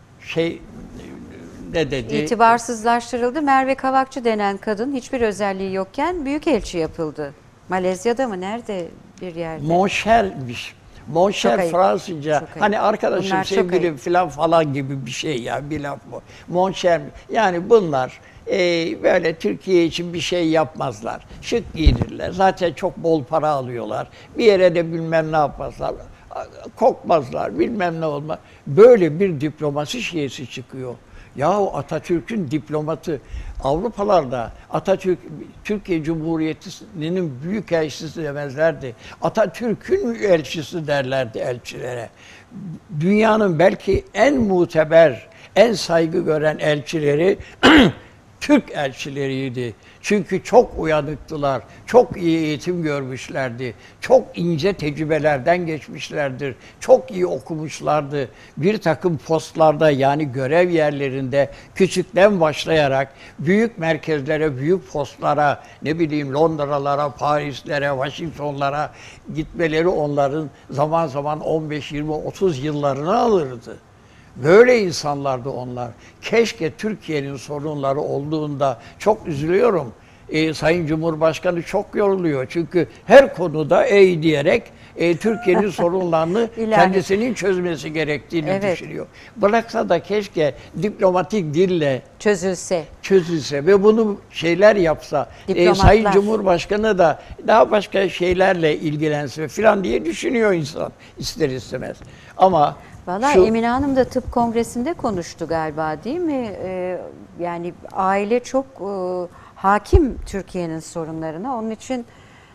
ne dedi? İtibarsızlaştırıldı. Merve Kavakçı denen kadın hiçbir özelliği yokken büyükelçi yapıldı. Malezya'da mı? Nerede bir yerde? Monşermiş. Monşer Fransızca. Hani arkadaşım, sevgilim falan gibi bir şey ya, bir laf bu. Monşer. Yani bunlar böyle Türkiye için bir şey yapmazlar. Şık giyinirler. Zaten çok bol para alıyorlar. Bir yere de bilmem ne yapmazlar. Kokmazlar. Bilmem ne olmaz. Böyle bir diplomasi şeysi çıkıyor. Yahu Atatürk'ün diplomatı Avrupalarda Atatürk Türkiye Cumhuriyeti'nin büyük elçisi demezlerdi. Atatürk'ün elçisi derlerdi elçilere. Dünyanın belki en muteber, en saygı gören elçileri Türk elçileriydi. Çünkü çok uyanıktılar, çok iyi eğitim görmüşlerdi, çok ince tecrübelerden geçmişlerdir, çok iyi okumuşlardı. Bir takım postlarda, yani görev yerlerinde küçükten başlayarak büyük merkezlere, büyük postlara, ne bileyim Londra'lara, Paris'lere, Washington'lara gitmeleri onların zaman zaman 15, 20, 30 yıllarını alırdı. Böyle insanlardı onlar. Keşke Türkiye'nin sorunları olduğunda, çok üzülüyorum. Sayın Cumhurbaşkanı çok yoruluyor. Çünkü her konuda diyerek Türkiye'nin sorunlarını kendisinin çözmesi gerektiğini düşünüyor. Bıraksa da keşke diplomatik dille çözülse ve bunu şeyler yapsa. Sayın Cumhurbaşkanı da daha başka şeylerle ilgilense falan diye düşünüyor insan ister istemez. Ama vallahi Emine Hanım da tıp kongresinde konuştu galiba, değil mi? Yani aile çok hakim Türkiye'nin sorunlarına. Onun için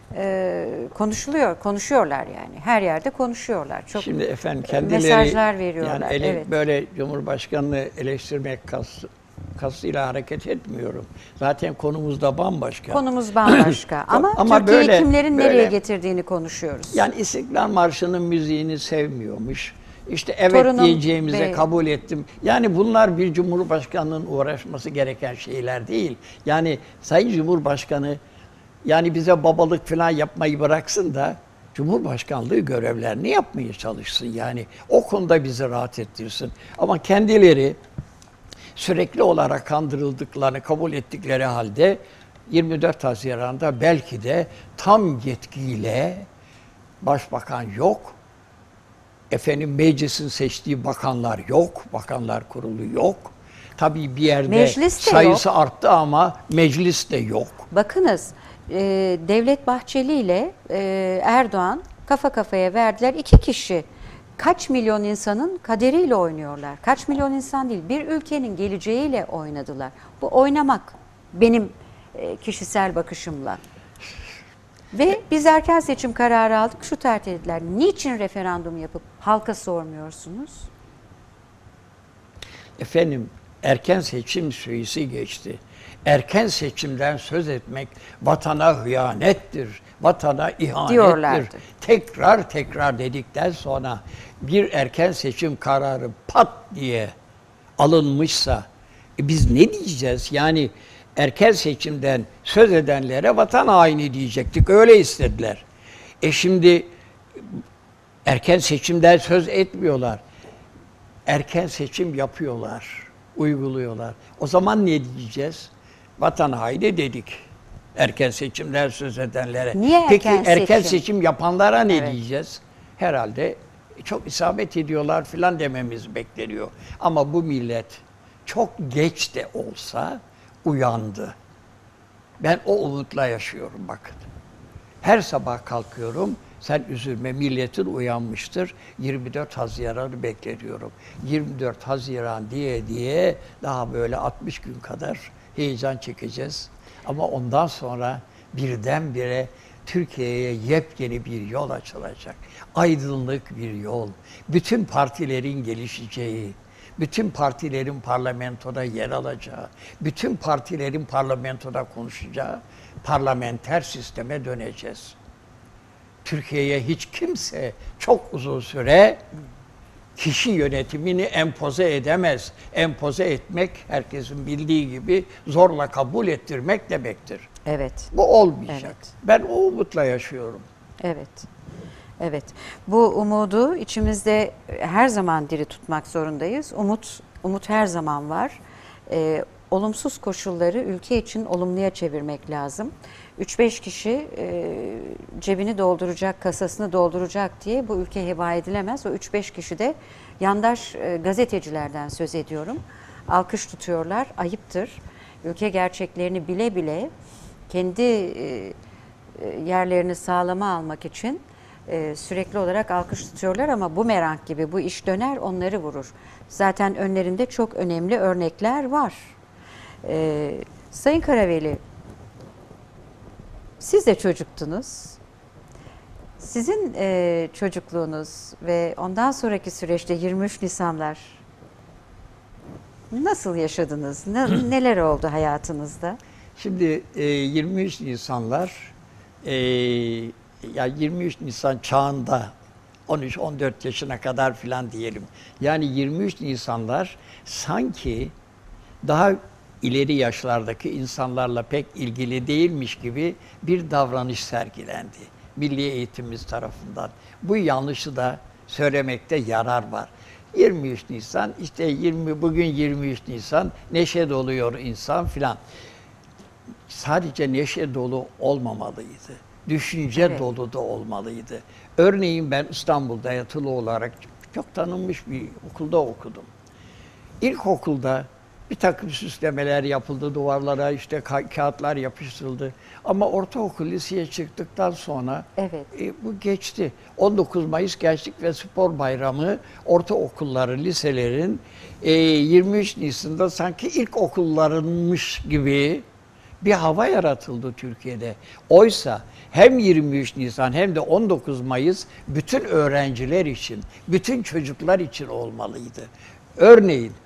konuşuyorlar yani. Her yerde konuşuyorlar. Çok şimdi efendim kendileri mesajlar veriyorlar. Yani böyle Cumhurbaşkanı'nı eleştirmek kastıyla hareket etmiyorum. Zaten konumuz da bambaşka. Konumuz bambaşka ama Türkiye'yi kimlerin nereye getirdiğini konuşuyoruz. Yani İstiklal Marşı'nın müziğini sevmiyormuş. İşte evet Torunum diyeceğimize kabul ettim. Yani bunlar bir Cumhurbaşkanı'nın uğraşması gereken şeyler değil. Yani Sayın Cumhurbaşkanı yani bize babalık falan yapmayı bıraksın da Cumhurbaşkanlığı görevlerini yapmaya çalışsın. Yani o konuda bizi rahat ettirsin. Ama kendileri sürekli olarak kandırıldıklarını kabul ettikleri halde 24 Haziran'da belki de tam yetkiyle başbakan yok, efendim meclisin seçtiği bakanlar yok, bakanlar kurulu yok. Tabii bir yerde sayısı arttı ama meclis de yok. Bakınız, Devlet Bahçeli ile Erdoğan kafa kafaya verdiler. 2 kişi kaç milyon insanın kaderiyle oynuyorlar. Kaç milyon insan değil, bir ülkenin geleceğiyle oynadılar. Bu oynamak benim kişisel bakışımla. Ve biz erken seçim kararı aldık, şu tercih. Niçin referandum yapıp halka sormuyorsunuz? Efendim, erken seçim süresi geçti. Erken seçimden söz etmek vatana hıyanettir, vatana ihanettir. Diyorlardı. Tekrar tekrar dedikten sonra bir erken seçim kararı pat diye alınmışsa biz ne diyeceğiz? Yani erken seçimden söz edenlere vatan haini diyecektik. Öyle istediler. Şimdi erken seçimden söz etmiyorlar. Erken seçim yapıyorlar, uyguluyorlar. O zaman ne diyeceğiz? Vatan haini dedik. Erken seçimden söz edenlere. Niye Peki erken seçim yapanlara ne diyeceğiz? Herhalde çok isabet ediyorlar filan dememiz bekleniyor. Ama bu millet çok geç de olsa uyandı. Ben o umutla yaşıyorum bakın. Her sabah kalkıyorum, sen üzülme milletin uyanmıştır. 24 Haziran'ı bekleniyorum. 24 Haziran diye daha böyle 60 gün kadar heyecan çekeceğiz. Ama ondan sonra birdenbire Türkiye'ye yepyeni bir yol açılacak. Aydınlık bir yol. Bütün partilerin gelişeceği, bütün partilerin parlamentoda yer alacağı, bütün partilerin parlamentoda konuşacağı parlamenter sisteme döneceğiz. Türkiye'ye hiç kimse çok uzun süre kişi yönetimini empoze edemez. Empoze etmek herkesin bildiği gibi zorla kabul ettirmek demektir. Evet. Bu olmayacak. Evet. Ben o umutla yaşıyorum. Evet. Evet. Bu umudu içimizde her zaman diri tutmak zorundayız. Umut her zaman var. Olumsuz koşulları ülke için olumluya çevirmek lazım. 3-5 kişi cebini dolduracak, kasasını dolduracak diye bu ülke heba edilemez. O 3-5 kişi de yandaş gazetecilerden söz ediyorum. Alkış tutuyorlar, ayıptır. Ülke gerçeklerini bile bile kendi yerlerini sağlama almak için sürekli olarak alkış tutuyorlar ama bumerang gibi bu iş döner onları vurur. Zaten önlerinde çok önemli örnekler var. Sayın Karaveli, siz de çocuktunuz. Sizin çocukluğunuz ve ondan sonraki süreçte 23 Nisanlar nasıl yaşadınız? Neler oldu hayatınızda? Şimdi 23 Nisanlar ya 23 Nisan çağında 13-14 yaşına kadar filan diyelim. Yani 23 Nisanlar sanki daha ileri yaşlardaki insanlarla pek ilgili değilmiş gibi bir davranış sergilendi milli eğitimimiz tarafından. Bu yanlışı da söylemekte yarar var. 23 Nisan işte bugün 23 Nisan neşe doluyor insan filan. Sadece neşe dolu olmamalıydı. Düşünce dolu da olmalıydı. Örneğin ben İstanbul'da yatılı olarak çok tanınmış bir okulda okudum. İlkokulda bir takım süslemeler yapıldı, duvarlara işte kağıtlar yapıştırıldı. Ama ortaokul, liseye çıktıktan sonra bu geçti. 19 Mayıs Gençlik ve Spor Bayramı ortaokulların, liselerin 23 Nisan'da sanki ilkokullarınmış gibi bir hava yaratıldı Türkiye'de. Oysa hem 23 Nisan hem de 19 Mayıs bütün öğrenciler için, bütün çocuklar için olmalıydı. Örneğin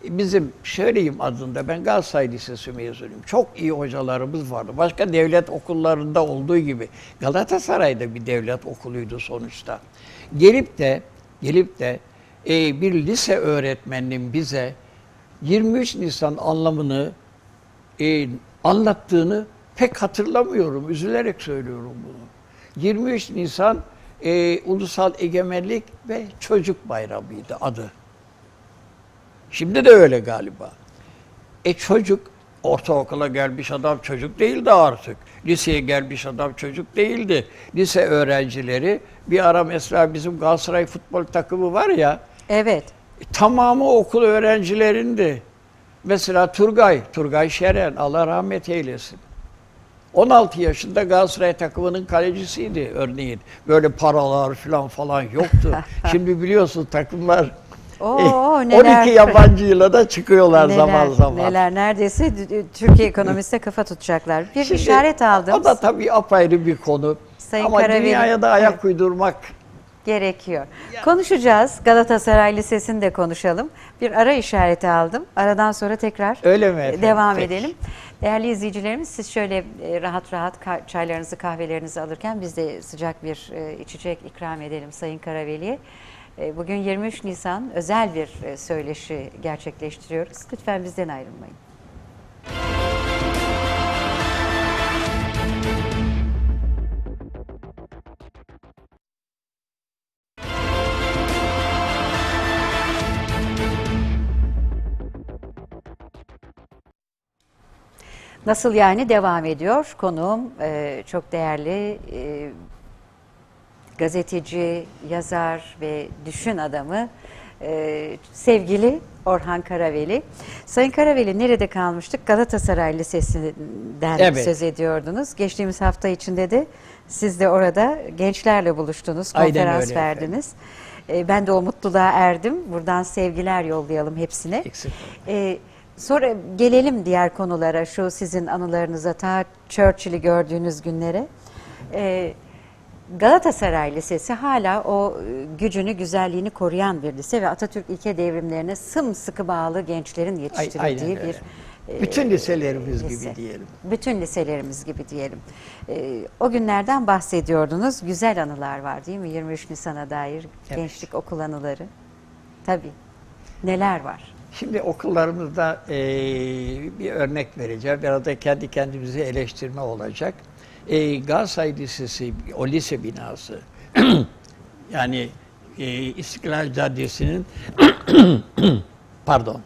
bizim söyleyeyim adında, ben Galatasaray Lisesi mezunuyum. Çok iyi hocalarımız vardı. Başka devlet okullarında olduğu gibi. Galatasaray'da bir devlet okuluydu sonuçta. Gelip de bir lise öğretmeninin bize 23 Nisan anlamını anlattığını pek hatırlamıyorum. Üzülerek söylüyorum bunu. 23 Nisan Ulusal Egemenlik ve Çocuk Bayramı'ydı adı. Şimdi de öyle galiba. Çocuk, ortaokula gelmiş adam çocuk değildi artık. Liseye gelmiş adam çocuk değildi. Lise öğrencileri, bir ara mesela bizim Galatasaray futbol takımı var ya, Evet. Tamamı okul öğrencilerindi. Mesela Turgay Şeren, Allah rahmet eylesin. 16 yaşında Galatasaray takımının kalecisiydi örneğin. Böyle paralar falan yoktu. Şimdi biliyorsun takımlar neler, 12 yabancıyla da çıkıyorlar zaman zaman. Neler, neredeyse Türkiye ekonomisine kafa tutacaklar. Bir Şimdi, işaret aldım. O da tabii apayrı bir konu. Sayın Ama Karaveli, dünyaya da ayak uydurmak gerekiyor. Konuşacağız. Galatasaray Lisesi'ni de konuşalım. Bir ara işareti aldım. Aradan sonra tekrar öyle mi efendim? Devam Peki. edelim. Değerli izleyicilerimiz, siz şöyle rahat rahat çaylarınızı, kahvelerinizi alırken biz de sıcak bir içecek ikram edelim Sayın Karaveli'ye. Bugün 23 Nisan özel bir söyleşi gerçekleştiriyoruz. Lütfen bizden ayrılmayın. Nasıl yani devam ediyor. Konuğum çok değerli gazeteci, yazar ve düşün adamı sevgili Orhan Karaveli. Sayın Karaveli, nerede kalmıştık? Galatasaray Lisesi'nden söz ediyordunuz. Geçtiğimiz hafta içinde de siz de orada gençlerle buluştunuz, konferans verdiniz. Ben de o mutluluğa erdim. Buradan sevgiler yollayalım hepsine. Sonra gelelim diğer konulara, şu sizin anılarınıza, ta Churchill'i gördüğünüz günlere. Galatasaray Lisesi hala o gücünü, güzelliğini koruyan bir lise ve Atatürk ilke devrimlerine sımsıkı bağlı gençlerin yetiştirildiği bir bütün liselerimiz gibi diyelim. Bütün liselerimiz gibi diyelim. O günlerden bahsediyordunuz. Güzel anılar var değil mi? 23 Nisan'a dair gençlik okul anıları. Tabii. Neler var? Şimdi okullarımızda bir örnek vereceğim. Biraz da kendi kendimizi eleştirme olacak. Galatasaray Lisesi, o lise binası, yani İstiklal Caddesi'nin pardon.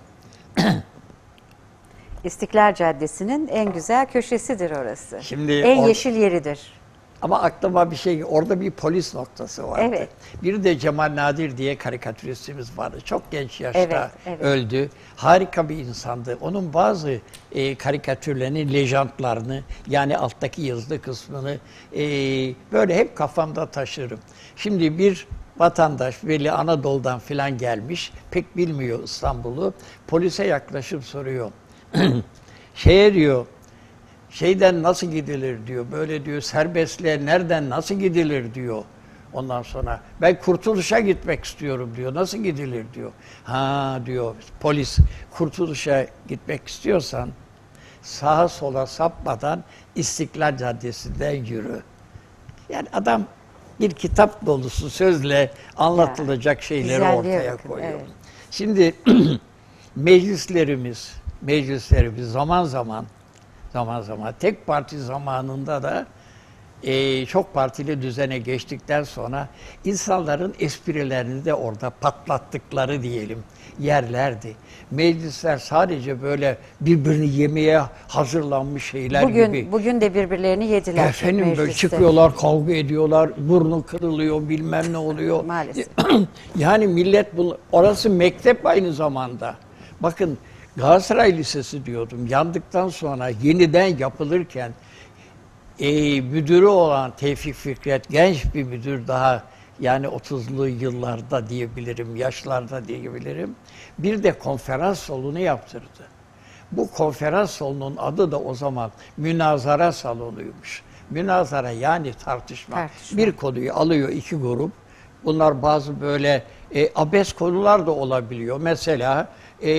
İstiklal Caddesi'nin en güzel köşesidir orası. Şimdi en yeşil yeridir. Ama aklıma bir şey, orada bir polis noktası vardı. Evet. Bir de Cemal Nadir diye karikatüristimiz vardı. Çok genç yaşta evet. öldü. Harika bir insandı. Onun bazı karikatürlerini, lejantlarını, yani alttaki yazılı kısmını böyle hep kafamda taşırım. Şimdi bir vatandaş Veli Anadolu'dan filan gelmiş, pek bilmiyor İstanbul'u. Polise yaklaşıp soruyor. Diyor, şeyden nasıl gidilir diyor, böyle diyor, serbestliğe nereden nasıl gidilir diyor. Ondan sonra ben Kurtuluş'a gitmek istiyorum diyor, nasıl gidilir diyor. Ha diyor polis, Kurtuluş'a gitmek istiyorsan sağa sola sapmadan İstiklal Caddesi'nden yürü. Yani adam bir kitap dolusu sözle anlatılacak şeyleri ortaya koyuyor. Evet. Şimdi meclislerimiz zaman zaman tek parti zamanında da çok partili düzene geçtikten sonra insanların esprilerini de orada patlattıkları diyelim yerlerdi. Meclisler sadece böyle birbirini yemeye hazırlanmış şeyler gibi. Bugün de birbirlerini yediler. Efendim böyle çıkıyorlar, kavga ediyorlar, burnu kırılıyor, bilmem ne oluyor. Maalesef. Yani millet orası mektep aynı zamanda. Bakın Galatasaray Lisesi diyordum. Yandıktan sonra yeniden yapılırken müdürü olan Tevfik Fikret, genç bir müdür daha, yani 30'lu yıllarda diyebilirim, yaşlarda diyebilirim. Bir de konferans salonu yaptırdı. Bu konferans salonunun adı da o zaman münazara salonuymuş. Münazara yani tartışma. Bir konuyu alıyor iki grup. Bunlar bazı böyle abes konular da olabiliyor. Mesela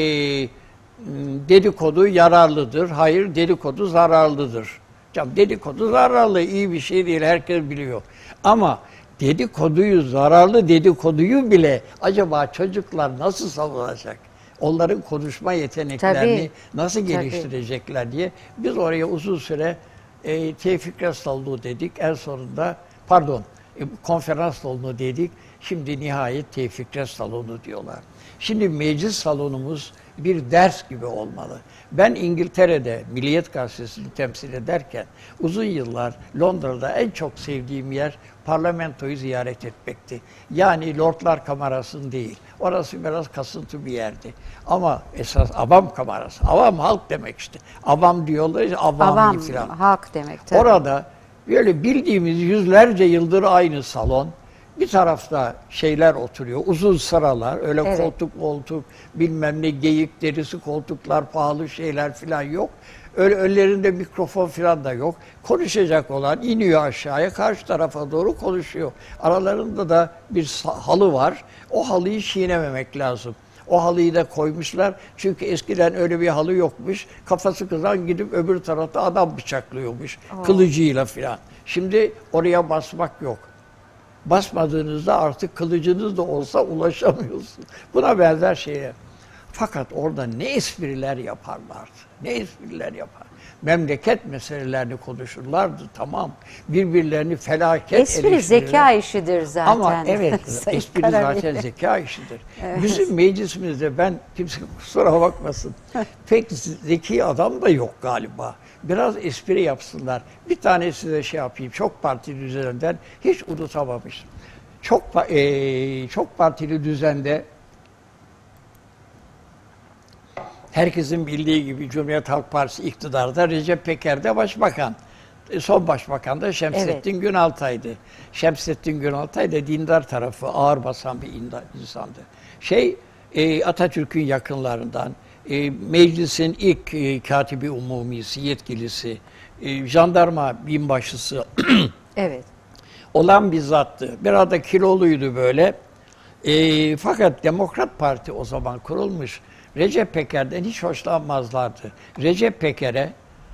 dedikodu yararlıdır. Hayır, dedikodu zararlıdır. Canım, dedikodu zararlı, iyi bir şey değil, herkes biliyor. Ama zararlı dedikoduyu bile acaba çocuklar nasıl savunacak? Onların konuşma yeteneklerini nasıl geliştirecekler diye biz oraya uzun süre Tevfik Salonu dedik. En sonunda konferans salonu dedik. Şimdi nihayet Tevfik Salonu diyorlar. Şimdi meclis salonumuz bir ders gibi olmalı. Ben İngiltere'de Milliyet Gazetesi'ni temsil ederken uzun yıllar Londra'da en çok sevdiğim yer parlamentoyu ziyaret etmekti. Yani Lordlar Kamerası'nın değil. Orası biraz kasıntı bir yerdi. Ama esas avam kamerası. Avam halk demek işte. Avam diyorlar ya, avami falan. Halk demek tabii. Orada böyle bildiğimiz yüzlerce yıldır aynı salon. Bir tarafta şeyler oturuyor, uzun sıralar, öyle koltuk bilmem ne geyik derisi koltuklar, pahalı şeyler falan yok. Öyle önlerinde mikrofon falan da yok. Konuşacak olan iniyor aşağıya, karşı tarafa doğru konuşuyor. Aralarında da bir halı var. O halıyı çiğnememek lazım. O halıyı da koymuşlar. Çünkü eskiden öyle bir halı yokmuş. Kafası kızan gidip öbür tarafta adam bıçaklıyormuş. Kılıcıyla filan. Şimdi oraya basmak yok. Basmadığınızda artık kılıcınız da olsa ulaşamıyorsun. Buna benzer şeyler. Fakat orada ne espriler yaparlardı. Ne espriler yapar. Memleket meselelerini konuşurlardı, tamam. Birbirlerini felaket eleştirirler. Espri zeka işidir zaten. Ama evet, espri zaten zeka işidir. Evet. Bizim meclisimizde kimse kusura bakmasın, pek zeki adam da yok galiba. Biraz espri yapsınlar. Bir tane size şey yapayım, çok partili düzenden hiç unutamamışım. Çok partili düzende herkesin bildiği gibi Cumhuriyet Halk Partisi iktidarda, Recep Peker de başbakan. Son başbakan da Şemsettin Günaltay'dı. Şemsettin Günaltay da dindar tarafı ağır basan bir insandı. Atatürk'ün yakınlarından, meclisin ilk katibi umumisi, yetkilisi, jandarma binbaşısı olan bir zattı. Biraz da kiloluydu böyle. Fakat Demokrat Parti o zaman kurulmuş. Recep Peker'den hiç hoşlanmazlardı. Recep Peker'e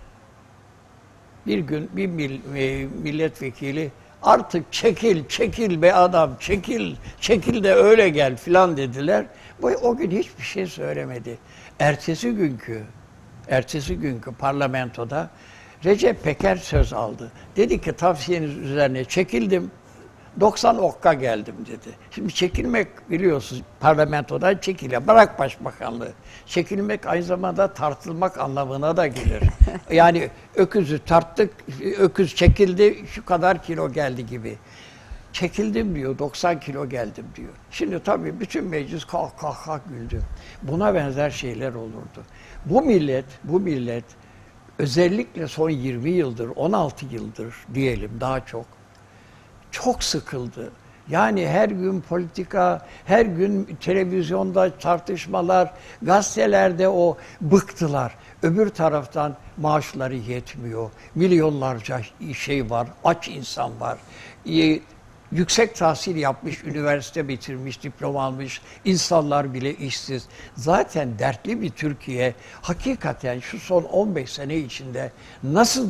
bir gün bir milletvekili artık çekil be adam, çekil de öyle gel filan dediler. O gün hiçbir şey söylemedi. Ertesi günkü parlamentoda Recep Peker söz aldı. Dedi ki tavsiyeniz üzerine çekildim, 90 okka geldim dedi. Şimdi çekilmek biliyorsunuz parlamentodan bırak başbakanlığı. Çekilmek aynı zamanda tartılmak anlamına da gelir. Yani öküzü tarttık, öküz çekildi, şu kadar kilo geldi gibi. Çekildim diyor, 90 kilo geldim diyor. Şimdi tabii bütün meclis kah güldü. Buna benzer şeyler olurdu. Bu millet özellikle son 20 yıldır, 16 yıldır diyelim daha çok sıkıldı. Yani her gün politika, her gün televizyonda tartışmalar, gazetelerde bıktılar. Öbür taraftan maaşları yetmiyor. Milyonlarca şey var, aç insan var. Yüksek tahsil yapmış, üniversite bitirmiş, diploma almış insanlar bile işsiz. Zaten dertli bir Türkiye hakikaten şu son 15 sene içinde nasıl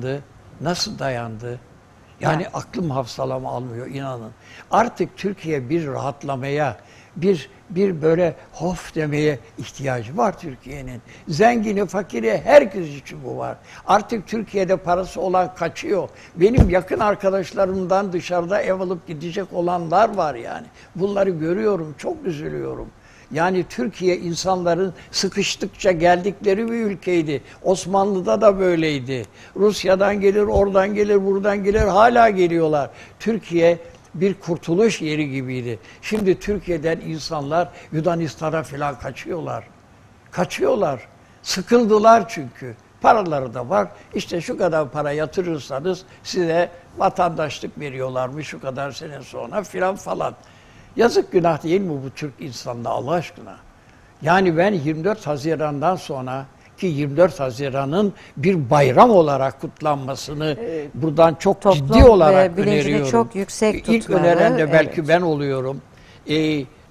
dayandı? Yani aklım hafsalam almıyor, inanın. Artık Türkiye bir rahatlamaya, bir böyle hof demeye ihtiyacı var Türkiye'nin. Zengini, fakiri, herkes için bu var. Artık Türkiye'de parası olan kaçıyor. Benim yakın arkadaşlarımdan dışarıda ev alıp gidecek olanlar var yani. Bunları görüyorum, çok üzülüyorum. Yani Türkiye insanların sıkıştıkça geldikleri bir ülkeydi. Osmanlı'da da böyleydi. Rusya'dan gelir, oradan gelir, buradan gelir, hala geliyorlar. Türkiye bir kurtuluş yeri gibiydi. Şimdi Türkiye'den insanlar Yunanistan'a falan kaçıyorlar. Sıkıldılar çünkü. Paraları da var. İşte şu kadar para yatırırsanız size vatandaşlık veriyorlarmış şu kadar sene sonra filan falan. Yazık, günah değil mi bu Türk insanına Allah aşkına? Yani ben 24 Haziran'dan sonra ki 24 Haziran'ın bir bayram olarak kutlanmasını buradan çok ciddi olarak öneriyorum. Çok yüksek tutmalı. İlk öneren de belki ben oluyorum.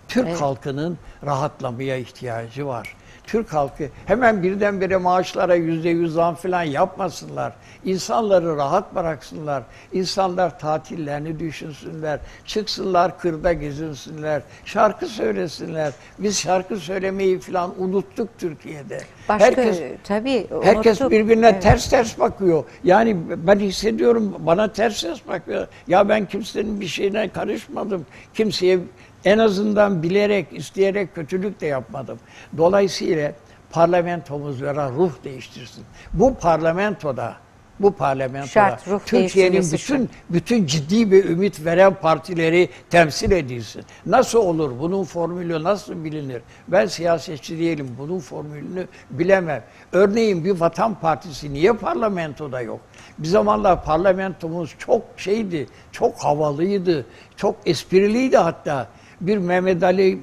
Türk Evet. halkının rahatlamaya ihtiyacı var. Türk halkı hemen birdenbire maaşlara %100 zam falan yapmasınlar. İnsanları rahat bıraksınlar. İnsanlar tatillerini düşünsünler. Çıksınlar kırda gezinsinler. Şarkı söylesinler. Biz şarkı söylemeyi falan unuttuk Türkiye'de. Tabii Herkes unuttuk. birbirine Evet. ters bakıyor. Yani ben hissediyorum bana ters bakıyor. Ya ben kimsenin bir şeyine karışmadım. Kimseye en azından bilerek, isteyerek kötülük de yapmadım. Dolayısıyla parlamentomuzlara ruh değiştirsin. Bu parlamentoda Şart, ruh Türkiye'nin değiştirmesi bütün ciddi bir ümit veren partileri temsil edilsin. Nasıl olur? Bunun formülü nasıl bilinir? Ben siyasetçi değilim. Bunun formülünü bilemem. Örneğin bir Vatan Partisi niye parlamentoda yok? Bir zamanlar parlamentomuz çok çok havalıydı, çok espriliydi hatta. Bir Mehmet Ali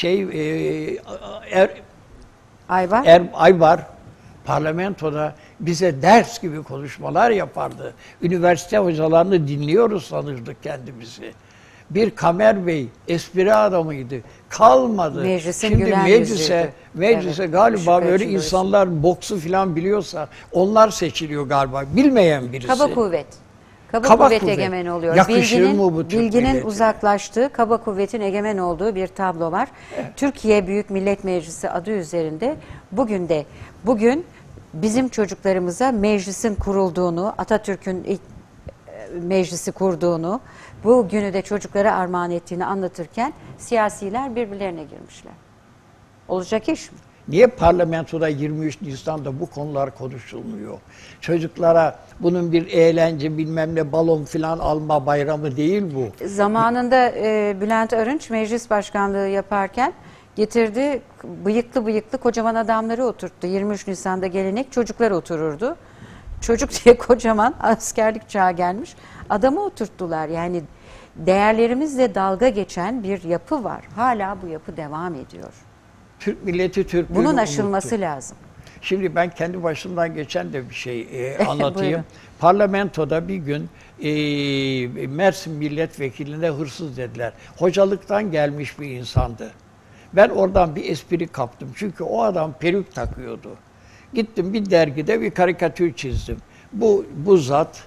Aybar parlamentoda bize ders gibi konuşmalar yapardı. Üniversite hocalarını dinliyoruz sanırdık kendimizi. Bir Kamer Bey espri adamıydı. Kalmadı. Meclisin Şimdi gülen meclise evet, galiba böyle şüpheci insanlar boksu falan biliyorsa onlar seçiliyor galiba. Bilmeyen birisi. Kaba kuvvet. Kaba kuvvet egemen oluyor. Yakışır mı bu Türk bilginin milletine? uzaklaştığı, kaba kuvvetin egemen olduğu bir tablo var. Evet. Türkiye Büyük Millet Meclisi adı üzerinde bugün bizim çocuklarımıza meclisin kurulduğunu, Atatürk'ün ilk meclisi kurduğunu, bu günü de çocuklara armağan ettiğini anlatırken siyasiler birbirlerine girmişler. Olacak iş mi? Niye parlamentoda 23 Nisan'da bu konular konuşulmuyor? Çocuklara bunun bir eğlence bilmem ne balon filan alma bayramı değil bu. Zamanında Bülent Arınç meclis başkanlığı yaparken getirdi bıyıklı kocaman adamları oturttu. 23 Nisan'da gelenek çocuklar otururdu. Çocuk diye kocaman askerlik çağı gelmiş adamı oturttular. Yani değerlerimizle dalga geçen bir yapı var. Hala bu yapı devam ediyor. Türk milleti Türklüğünü bunun aşılması unuttu. lazım. Şimdi ben kendi başımdan geçen de bir şey anlatayım. Parlamentoda bir gün Mersin milletvekiline hırsız dediler. Hocalıktan gelmiş bir insandı. Ben oradan bir espri kaptım. Çünkü o adam peruk takıyordu. Gittim bir dergide bir karikatür çizdim. Bu zat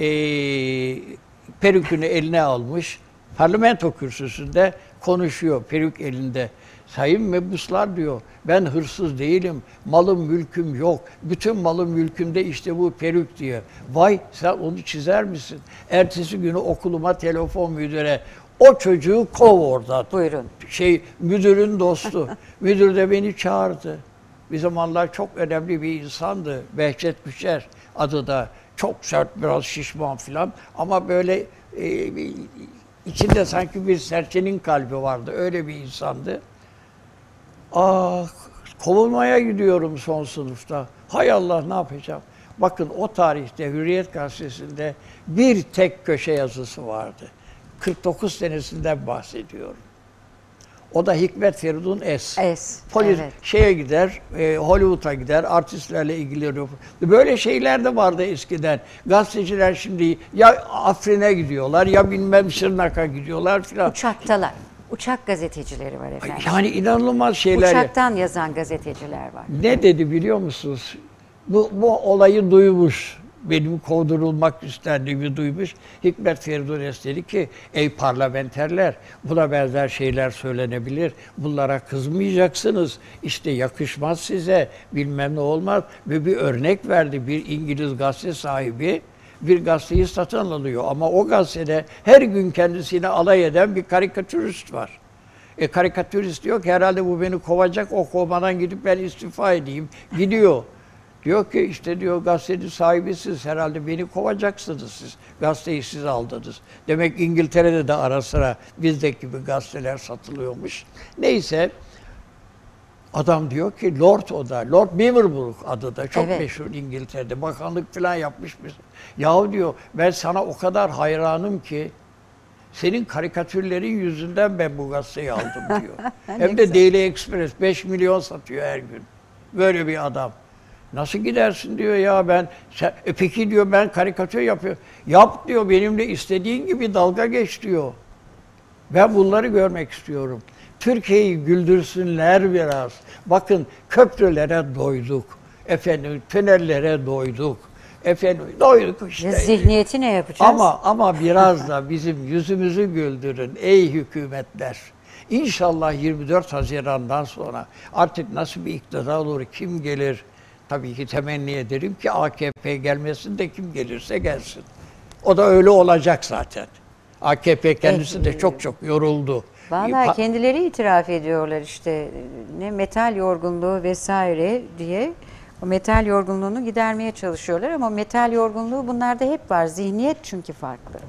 perukunu eline almış. Parlamento kürsüsünde konuşuyor peruk elinde. Sayın mebuslar diyor, ben hırsız değilim, malım mülküm yok. Bütün malım mülkümde işte bu peruk diyor. Vay sen onu çizer misin? Ertesi günü okuluma telefon müdüre, o çocuğu kov oradan. Buyurun. Müdürün dostu. Müdür de beni çağırdı. Bir zamanlar çok önemli bir insandı. Behçet Güçer adı da. Çok sert, biraz şişman filan. Ama böyle içinde sanki bir serçenin kalbi vardı. Öyle bir insandı. Kovulmaya gidiyorum son sınıfta. Hay Allah ne yapacağım? Bakın o tarihte Hürriyet Gazetesi'nde bir tek köşe yazısı vardı. 49 senesinden bahsediyorum. O da Hikmet Feridun Es. Polis evet. Şeye gider, Hollywood'a gider, artistlerle ilgileniyor. Böyle şeyler de vardı eskiden. Gazeteciler şimdi ya Afrin'e gidiyorlar ya bilmem Şırnak'a gidiyorlar filan. Uçaktalar. Uçak gazetecileri var efendim. Yani inanılmaz şeyler. Uçaktan yazan gazeteciler var. Ne dedi biliyor musunuz? Bu olayı duymuş. Benim kovdurulmak istendiğimi duymuş. Hikmet Feridun Es dedi ki, ey parlamenterler, buna benzer şeyler söylenebilir. Bunlara kızmayacaksınız. İşte yakışmaz size, bilmem ne olmaz. Ve bir örnek verdi. Bir İngiliz gazete sahibi bir gazeteyi satın alıyor. Ama o gazetede her gün kendisine alay eden bir karikatürist var. Karikatürist diyor ki herhalde bu beni kovacak, o kovmadan gidip ben istifa edeyim. Gidiyor. Diyor ki işte diyor gazetenin sahibisiz, herhalde beni kovacaksınız siz. Gazeteyi siz aldınız. Demek İngiltere'de de ara sıra bizdeki gibi gazeteler satılıyormuş. Neyse adam diyor ki Lord o da. Lord Beaverbrook adı da. Çok meşhur İngiltere'de. Bakanlık falan yapmışmış. Yahu diyor ben sana o kadar hayranım ki senin karikatürlerin yüzünden ben bu gazeteyi aldım diyor. Hem de Daily Express 5 milyon satıyor her gün. Böyle bir adam. Nasıl gidersin diyor ya peki diyor ben karikatür yapıyorum. Yap diyor benimle istediğin gibi dalga geç diyor. Ben bunları görmek istiyorum. Türkiye'yi güldürsünler biraz. Bakın köprülere doyduk. Efendim tünellere doyduk. Efendim doyduk işte. Ya zihniyeti ne yapacağız? Ama biraz da bizim yüzümüzü güldürün ey hükümetler. İnşallah 24 Haziran'dan sonra artık nasıl bir iktidar olur, kim gelir? Tabii ki temenni ederim ki AKP gelmesin de kim gelirse gelsin. O da öyle olacak zaten. AKP kendisi de çok yoruldu. Vallahi kendileri itiraf ediyorlar işte ne metal yorgunluğu vesaire diye. O metal yorgunluğunu gidermeye çalışıyorlar ama metal yorgunluğu bunlarda hep var. Zihniyet çünkü farklı.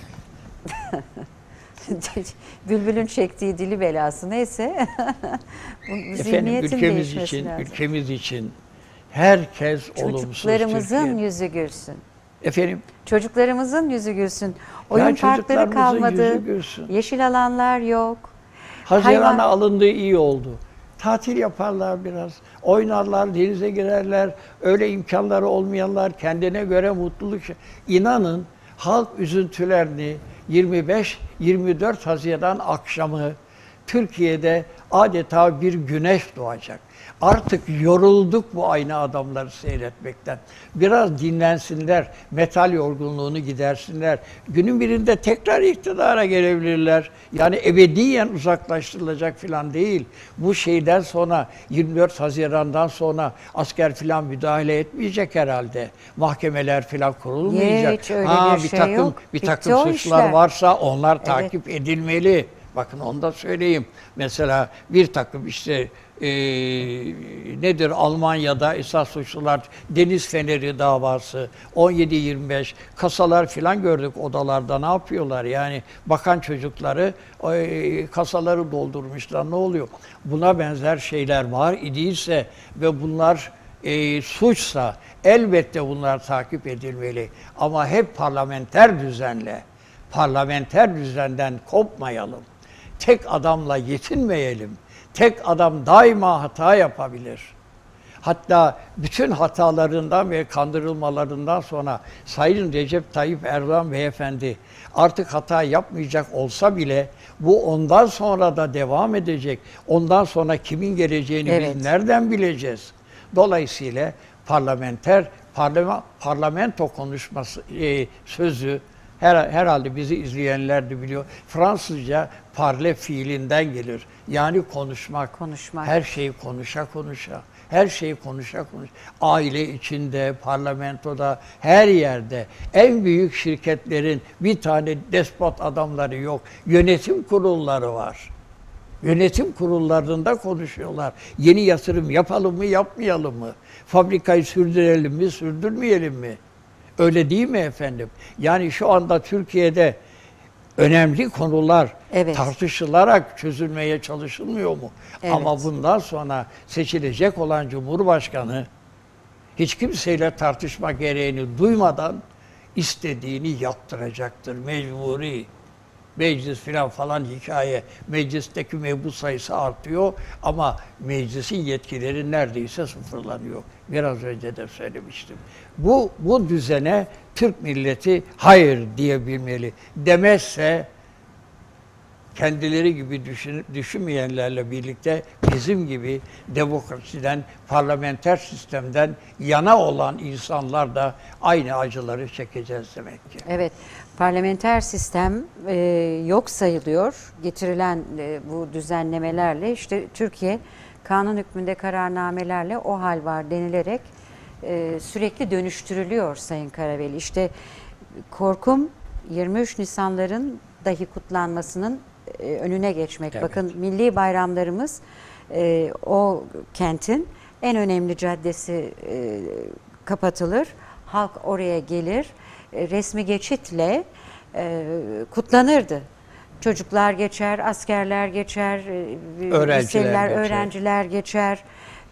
Bülbülün çektiği dili belası neyse. Efendim ülkemiz için herkes olumsuz. Çocuklarımızın yüzü gülsün. Efendim? Çocuklarımızın yüzü gülsün. Oyun parkları kalmadı. Yeşil alanlar yok. Haziran'a alındığı iyi oldu. Tatil yaparlar biraz. Oynarlar, denize girerler. Öyle imkanları olmayanlar kendine göre mutluluk. İnanın halk üzüntülerini 25-24 Haziran akşamı Türkiye'de adeta bir güneş doğacak. Artık yorulduk bu aynı adamları seyretmekten. Biraz dinlensinler, metal yorgunluğunu gidersinler. Günün birinde tekrar iktidara gelebilirler. Yani ebediyen uzaklaştırılacak falan değil. Bu şeyden sonra, 24 Haziran'dan sonra asker falan müdahale etmeyecek herhalde. Mahkemeler falan kurulmayacak. Hiç öyle bir şey yok. Bir takım suçlar varsa onlar takip edilmeli. Bakın onu da söyleyeyim. Mesela bir takım işte nedir Almanya'da esas suçlular Deniz Feneri davası 17-25 kasalar filan gördük odalarda ne yapıyorlar yani bakan çocukları kasaları doldurmuşlar ne oluyor? Buna benzer şeyler var idiyse ve bunlar suçsa elbette bunlar takip edilmeli ama hep parlamenter düzenden kopmayalım. Tek adamla yetinmeyelim. Tek adam daima hata yapabilir. Hatta bütün hatalarından ve kandırılmalarından sonra Sayın Recep Tayyip Erdoğan Beyefendi artık hata yapmayacak olsa bile bu ondan sonra da devam edecek. Ondan sonra kimin geleceğini biz nereden bileceğiz? Dolayısıyla parlamento konuşması sözü herhalde bizi izleyenler de biliyor. Fransızca parler fiilinden gelir. Yani konuşmak. Her şeyi konuşa. Her şeyi konuşa. Aile içinde, parlamentoda, her yerde. En büyük şirketlerin bir tane despot adamları yok. Yönetim kurulları var. Yönetim kurullarında konuşuyorlar. Yeni yatırım yapalım mı, yapmayalım mı? Fabrikayı sürdürelim mi, sürdürmeyelim mi? Öyle değil mi efendim? Yani şu anda Türkiye'de önemli konular tartışılarak çözülmeye çalışılmıyor mu? Evet. Ama bundan sonra seçilecek olan Cumhurbaşkanı hiç kimseyle tartışma gereğini duymadan istediğini yaptıracaktır. Mecburi. Meclis falan hikaye. Meclisteki mebus sayısı artıyor ama meclisin yetkileri neredeyse sıfırlanıyor. Biraz önce de söylemiştim. Bu düzene Türk milleti hayır diyebilmeli. Demezse kendileri gibi düşünmeyenlerle birlikte bizim gibi demokrasiden, parlamenter sistemden yana olan insanlar da aynı acıları çekeceğiz demek ki. Evet, parlamenter sistem yok sayılıyor. Getirilen bu düzenlemelerle işte Türkiye kanun hükmünde kararnamelerle o hal var denilerek sürekli dönüştürülüyor Sayın Karaveli. İşte korkum 23 Nisanların dahi kutlanmasının önüne geçmek. Evet. Bakın milli bayramlarımız o kentin en önemli caddesi kapatılır. Halk oraya gelir. Resmi geçitle kutlanırdı. Çocuklar geçer, askerler geçer, öğrenciler geçer,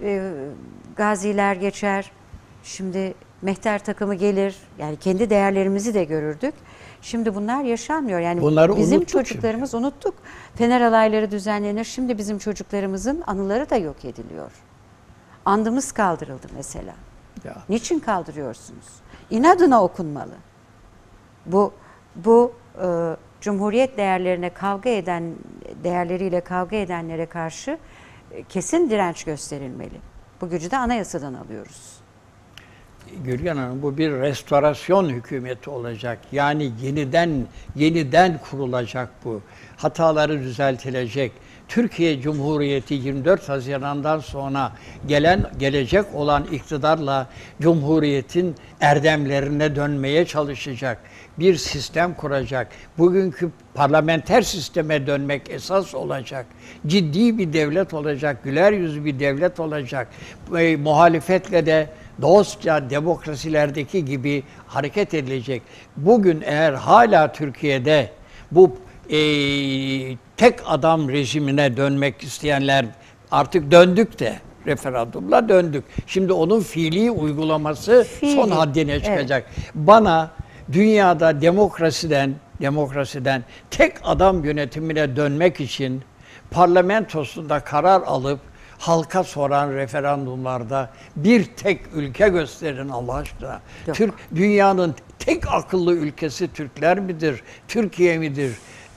gaziler geçer. Şimdi mehter takımı gelir. Yani kendi değerlerimizi de görürdük. Şimdi bunlar yaşanmıyor. Yani bunları bizim çocuklarımız unuttuk. Fener alayları düzenlenir. Şimdi bizim çocuklarımızın anıları da yok ediliyor. Andımız kaldırıldı mesela. Ya. Niçin kaldırıyorsunuz? İnadına okunmalı. Bu Cumhuriyet değerleriyle kavga edenlere karşı kesin direnç gösterilmeli. Bu gücü de anayasadan alıyoruz. Gülgen Hanım, bu bir restorasyon hükümeti olacak. Yani yeniden kurulacak bu. Hataları düzeltilecek. Türkiye Cumhuriyeti 24 Haziran'dan sonra gelecek olan iktidarla Cumhuriyet'in erdemlerine dönmeye çalışacak. Bir sistem kuracak. Bugünkü parlamenter sisteme dönmek esas olacak. Ciddi bir devlet olacak. Güler yüzlü bir devlet olacak. Muhalefetle de dostça demokrasilerdeki gibi hareket edilecek. Bugün eğer hala Türkiye'de bu tek adam rejimine dönmek isteyenler, artık döndük de referandumla döndük. Şimdi onun fiili uygulaması son haddine çıkacak. Evet. Bana dünyada demokrasiden tek adam yönetimine dönmek için parlamentosunda karar alıp halka soran referandumlarda bir tek ülke gösterin Allah aşkına. Dünyanın tek akıllı ülkesi Türkler midir? Türkiye midir?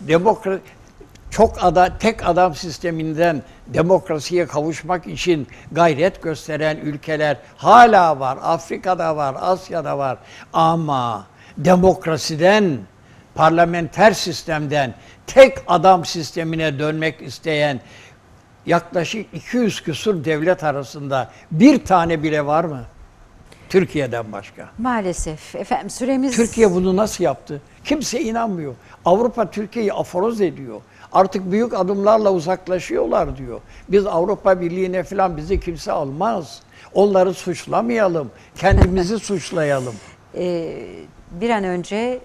Tek adam sisteminden demokrasiye kavuşmak için gayret gösteren ülkeler hala var. Afrika'da var, Asya'da var. Ama demokrasiden, parlamenter sistemden tek adam sistemine dönmek isteyen yaklaşık 200 küsur devlet arasında bir tane bile var mı? Türkiye'den başka. Maalesef. Efendim süremiz... Türkiye bunu nasıl yaptı? Kimse inanmıyor. Avrupa Türkiye'yi aforoz ediyor. Artık büyük adımlarla uzaklaşıyorlar diyor. Biz Avrupa Birliği'ne falan bizi kimse almaz. Onları suçlamayalım. Kendimizi suçlayalım. Bir an önce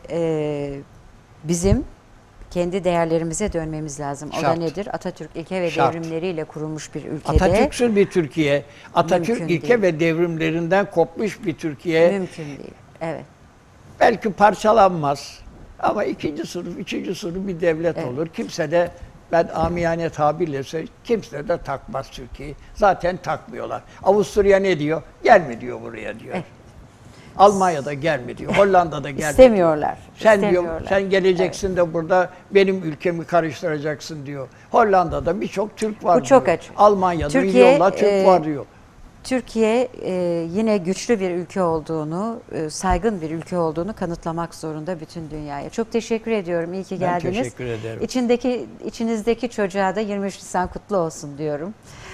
bizim kendi değerlerimize dönmemiz lazım. O da nedir? Atatürk ilke ve devrimleriyle kurulmuş bir ülkede. Atatürk'süz bir Türkiye, Atatürk ilke ve devrimlerinden kopmuş bir Türkiye. Mümkün değil. Evet. Belki parçalanmaz ama ikinci sınıf, üçüncü sınıf bir devlet olur. Kimse de, ben amiyane tabirle söyleyeyim, kimse de takmaz Türkiye'yi. Zaten takmıyorlar. Avusturya ne diyor? Gelme diyor buraya diyor. Evet. Almanya'da gelme diyor, Hollanda'da gelme İstemiyorlar. Diyor. Sen geleceksin de burada benim ülkemi karıştıracaksın diyor. Hollanda'da birçok Türk var. Bu çok diyor. açık. Almanya'da milyonlar Türk var diyor. Türkiye yine güçlü bir ülke olduğunu, saygın bir ülke olduğunu kanıtlamak zorunda bütün dünyaya. Çok teşekkür ediyorum. İyi ki geldiniz. Ben teşekkür ederim. İçinizdeki çocuğa da 23 Nisan kutlu olsun diyorum.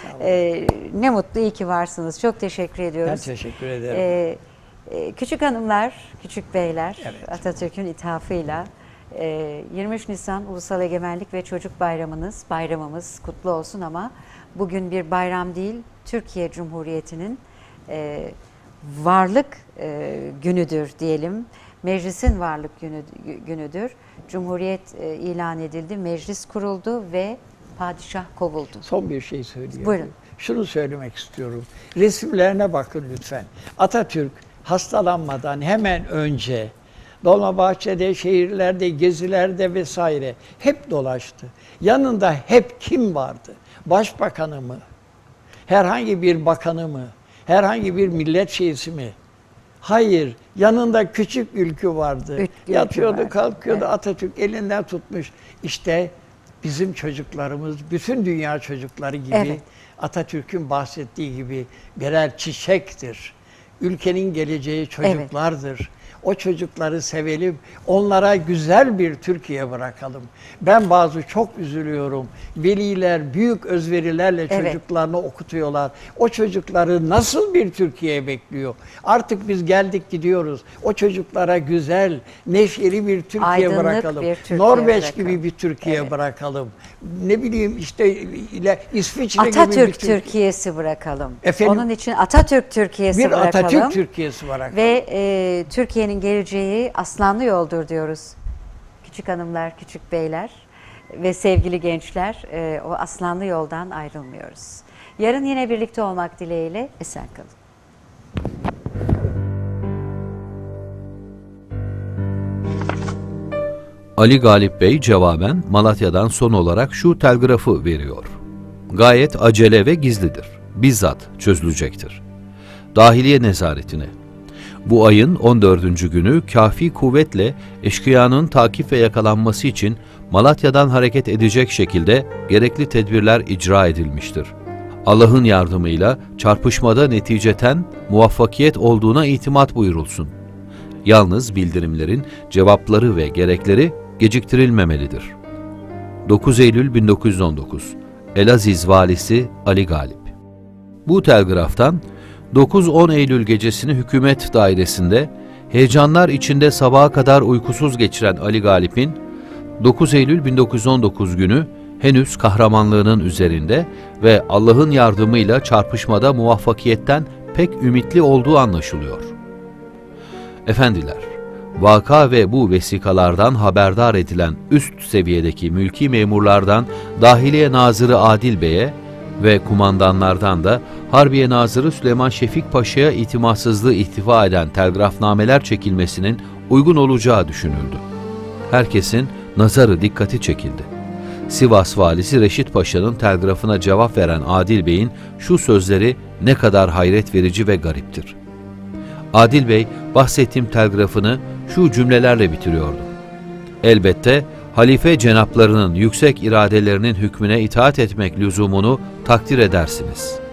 Ne mutlu, iyi ki varsınız. Çok teşekkür ediyoruz. Ben teşekkür ederim. Küçük hanımlar, küçük beyler, evet. Atatürk'ün ithafıyla 23 Nisan Ulusal Egemenlik ve Çocuk bayramımız kutlu olsun ama bugün bir bayram değil, Türkiye Cumhuriyeti'nin varlık günüdür diyelim. Meclisin varlık günüdür. Cumhuriyet ilan edildi, meclis kuruldu ve padişah kovuldu. Son bir şey söyleyeyim. Buyurun. Şunu söylemek istiyorum. Resimlerine bakın lütfen. Atatürk hastalanmadan hemen önce Dolmabahçe'de, şehirlerde, gezilerde vesaire hep dolaştı. Yanında hep kim vardı? Başbakanı mı? Herhangi bir bakanı mı? Herhangi bir millet şeysi mi? Hayır. Yanında küçük ülkü vardı. Yatıyordu, kalkıyordu. Evet. Atatürk elinden tutmuş. İşte bizim çocuklarımız, bütün dünya çocukları gibi, evet. Atatürk'ün bahsettiği gibi birer çiçektir. Ülkenin geleceği çocuklardır. Evet. O çocukları sevelim, onlara güzel bir Türkiye bırakalım. Ben çok üzülüyorum. Veliler büyük özverilerle çocuklarını okutuyorlar. O çocukları nasıl bir Türkiye bekliyor? Artık biz geldik gidiyoruz. O çocuklara güzel, neşeli bir Türkiye aydınlık bırakalım. Bir Türkiye Norveç gibi bir Türkiye bırakalım. Ne bileyim işte İsviçre gibi bir Atatürk Türkiye'si bırakalım. Efendim? Onun için Atatürk Türkiye'si bırakalım. Atatürk Türkiye'si bırakalım. Ve Türkiye'nin geleceği aslanlı yoldur diyoruz. Küçük hanımlar, küçük beyler ve sevgili gençler, o aslanlı yoldan ayrılmıyoruz. Yarın yine birlikte olmak dileğiyle esen kalın. Ali Galip Bey cevaben Malatya'dan son olarak şu telgrafı veriyor. Gayet acele ve gizlidir. Bizzat çözülecektir. Dahiliye nezaretine. Bu ayın 14. günü kafi kuvvetle eşkıyanın takip ve yakalanması için Malatya'dan hareket edecek şekilde gerekli tedbirler icra edilmiştir. Allah'ın yardımıyla çarpışmada neticeten muvaffakiyet olduğuna itimat buyurulsun. Yalnız bildirimlerin cevapları ve gerekleri geciktirilmemelidir. 9 Eylül 1919 Elaziz Valisi Ali Galip. Bu telgraftan 9-10 Eylül gecesini hükümet dairesinde heyecanlar içinde sabaha kadar uykusuz geçiren Ali Galip'in 9 Eylül 1919 günü henüz kahramanlığının üzerinde ve Allah'ın yardımıyla çarpışmada muvaffakiyetten pek ümitli olduğu anlaşılıyor. Efendiler, vaka ve bu vesikalardan haberdar edilen üst seviyedeki mülki memurlardan Dahiliye Nazırı Adil Bey'e ve kumandanlardan da Harbiye Nazırı Süleyman Şefik Paşa'ya itimatsızlığı ihtiva eden telgrafnameler çekilmesinin uygun olacağı düşünüldü. Herkesin nazarı dikkati çekildi. Sivas Valisi Reşit Paşa'nın telgrafına cevap veren Adil Bey'in şu sözleri ne kadar hayret verici ve gariptir. Adil Bey bahsettiğim telgrafını şu cümlelerle bitiriyordu. Elbette halife cenaplarının yüksek iradelerinin hükmüne itaat etmek lüzumunu takdir edersiniz.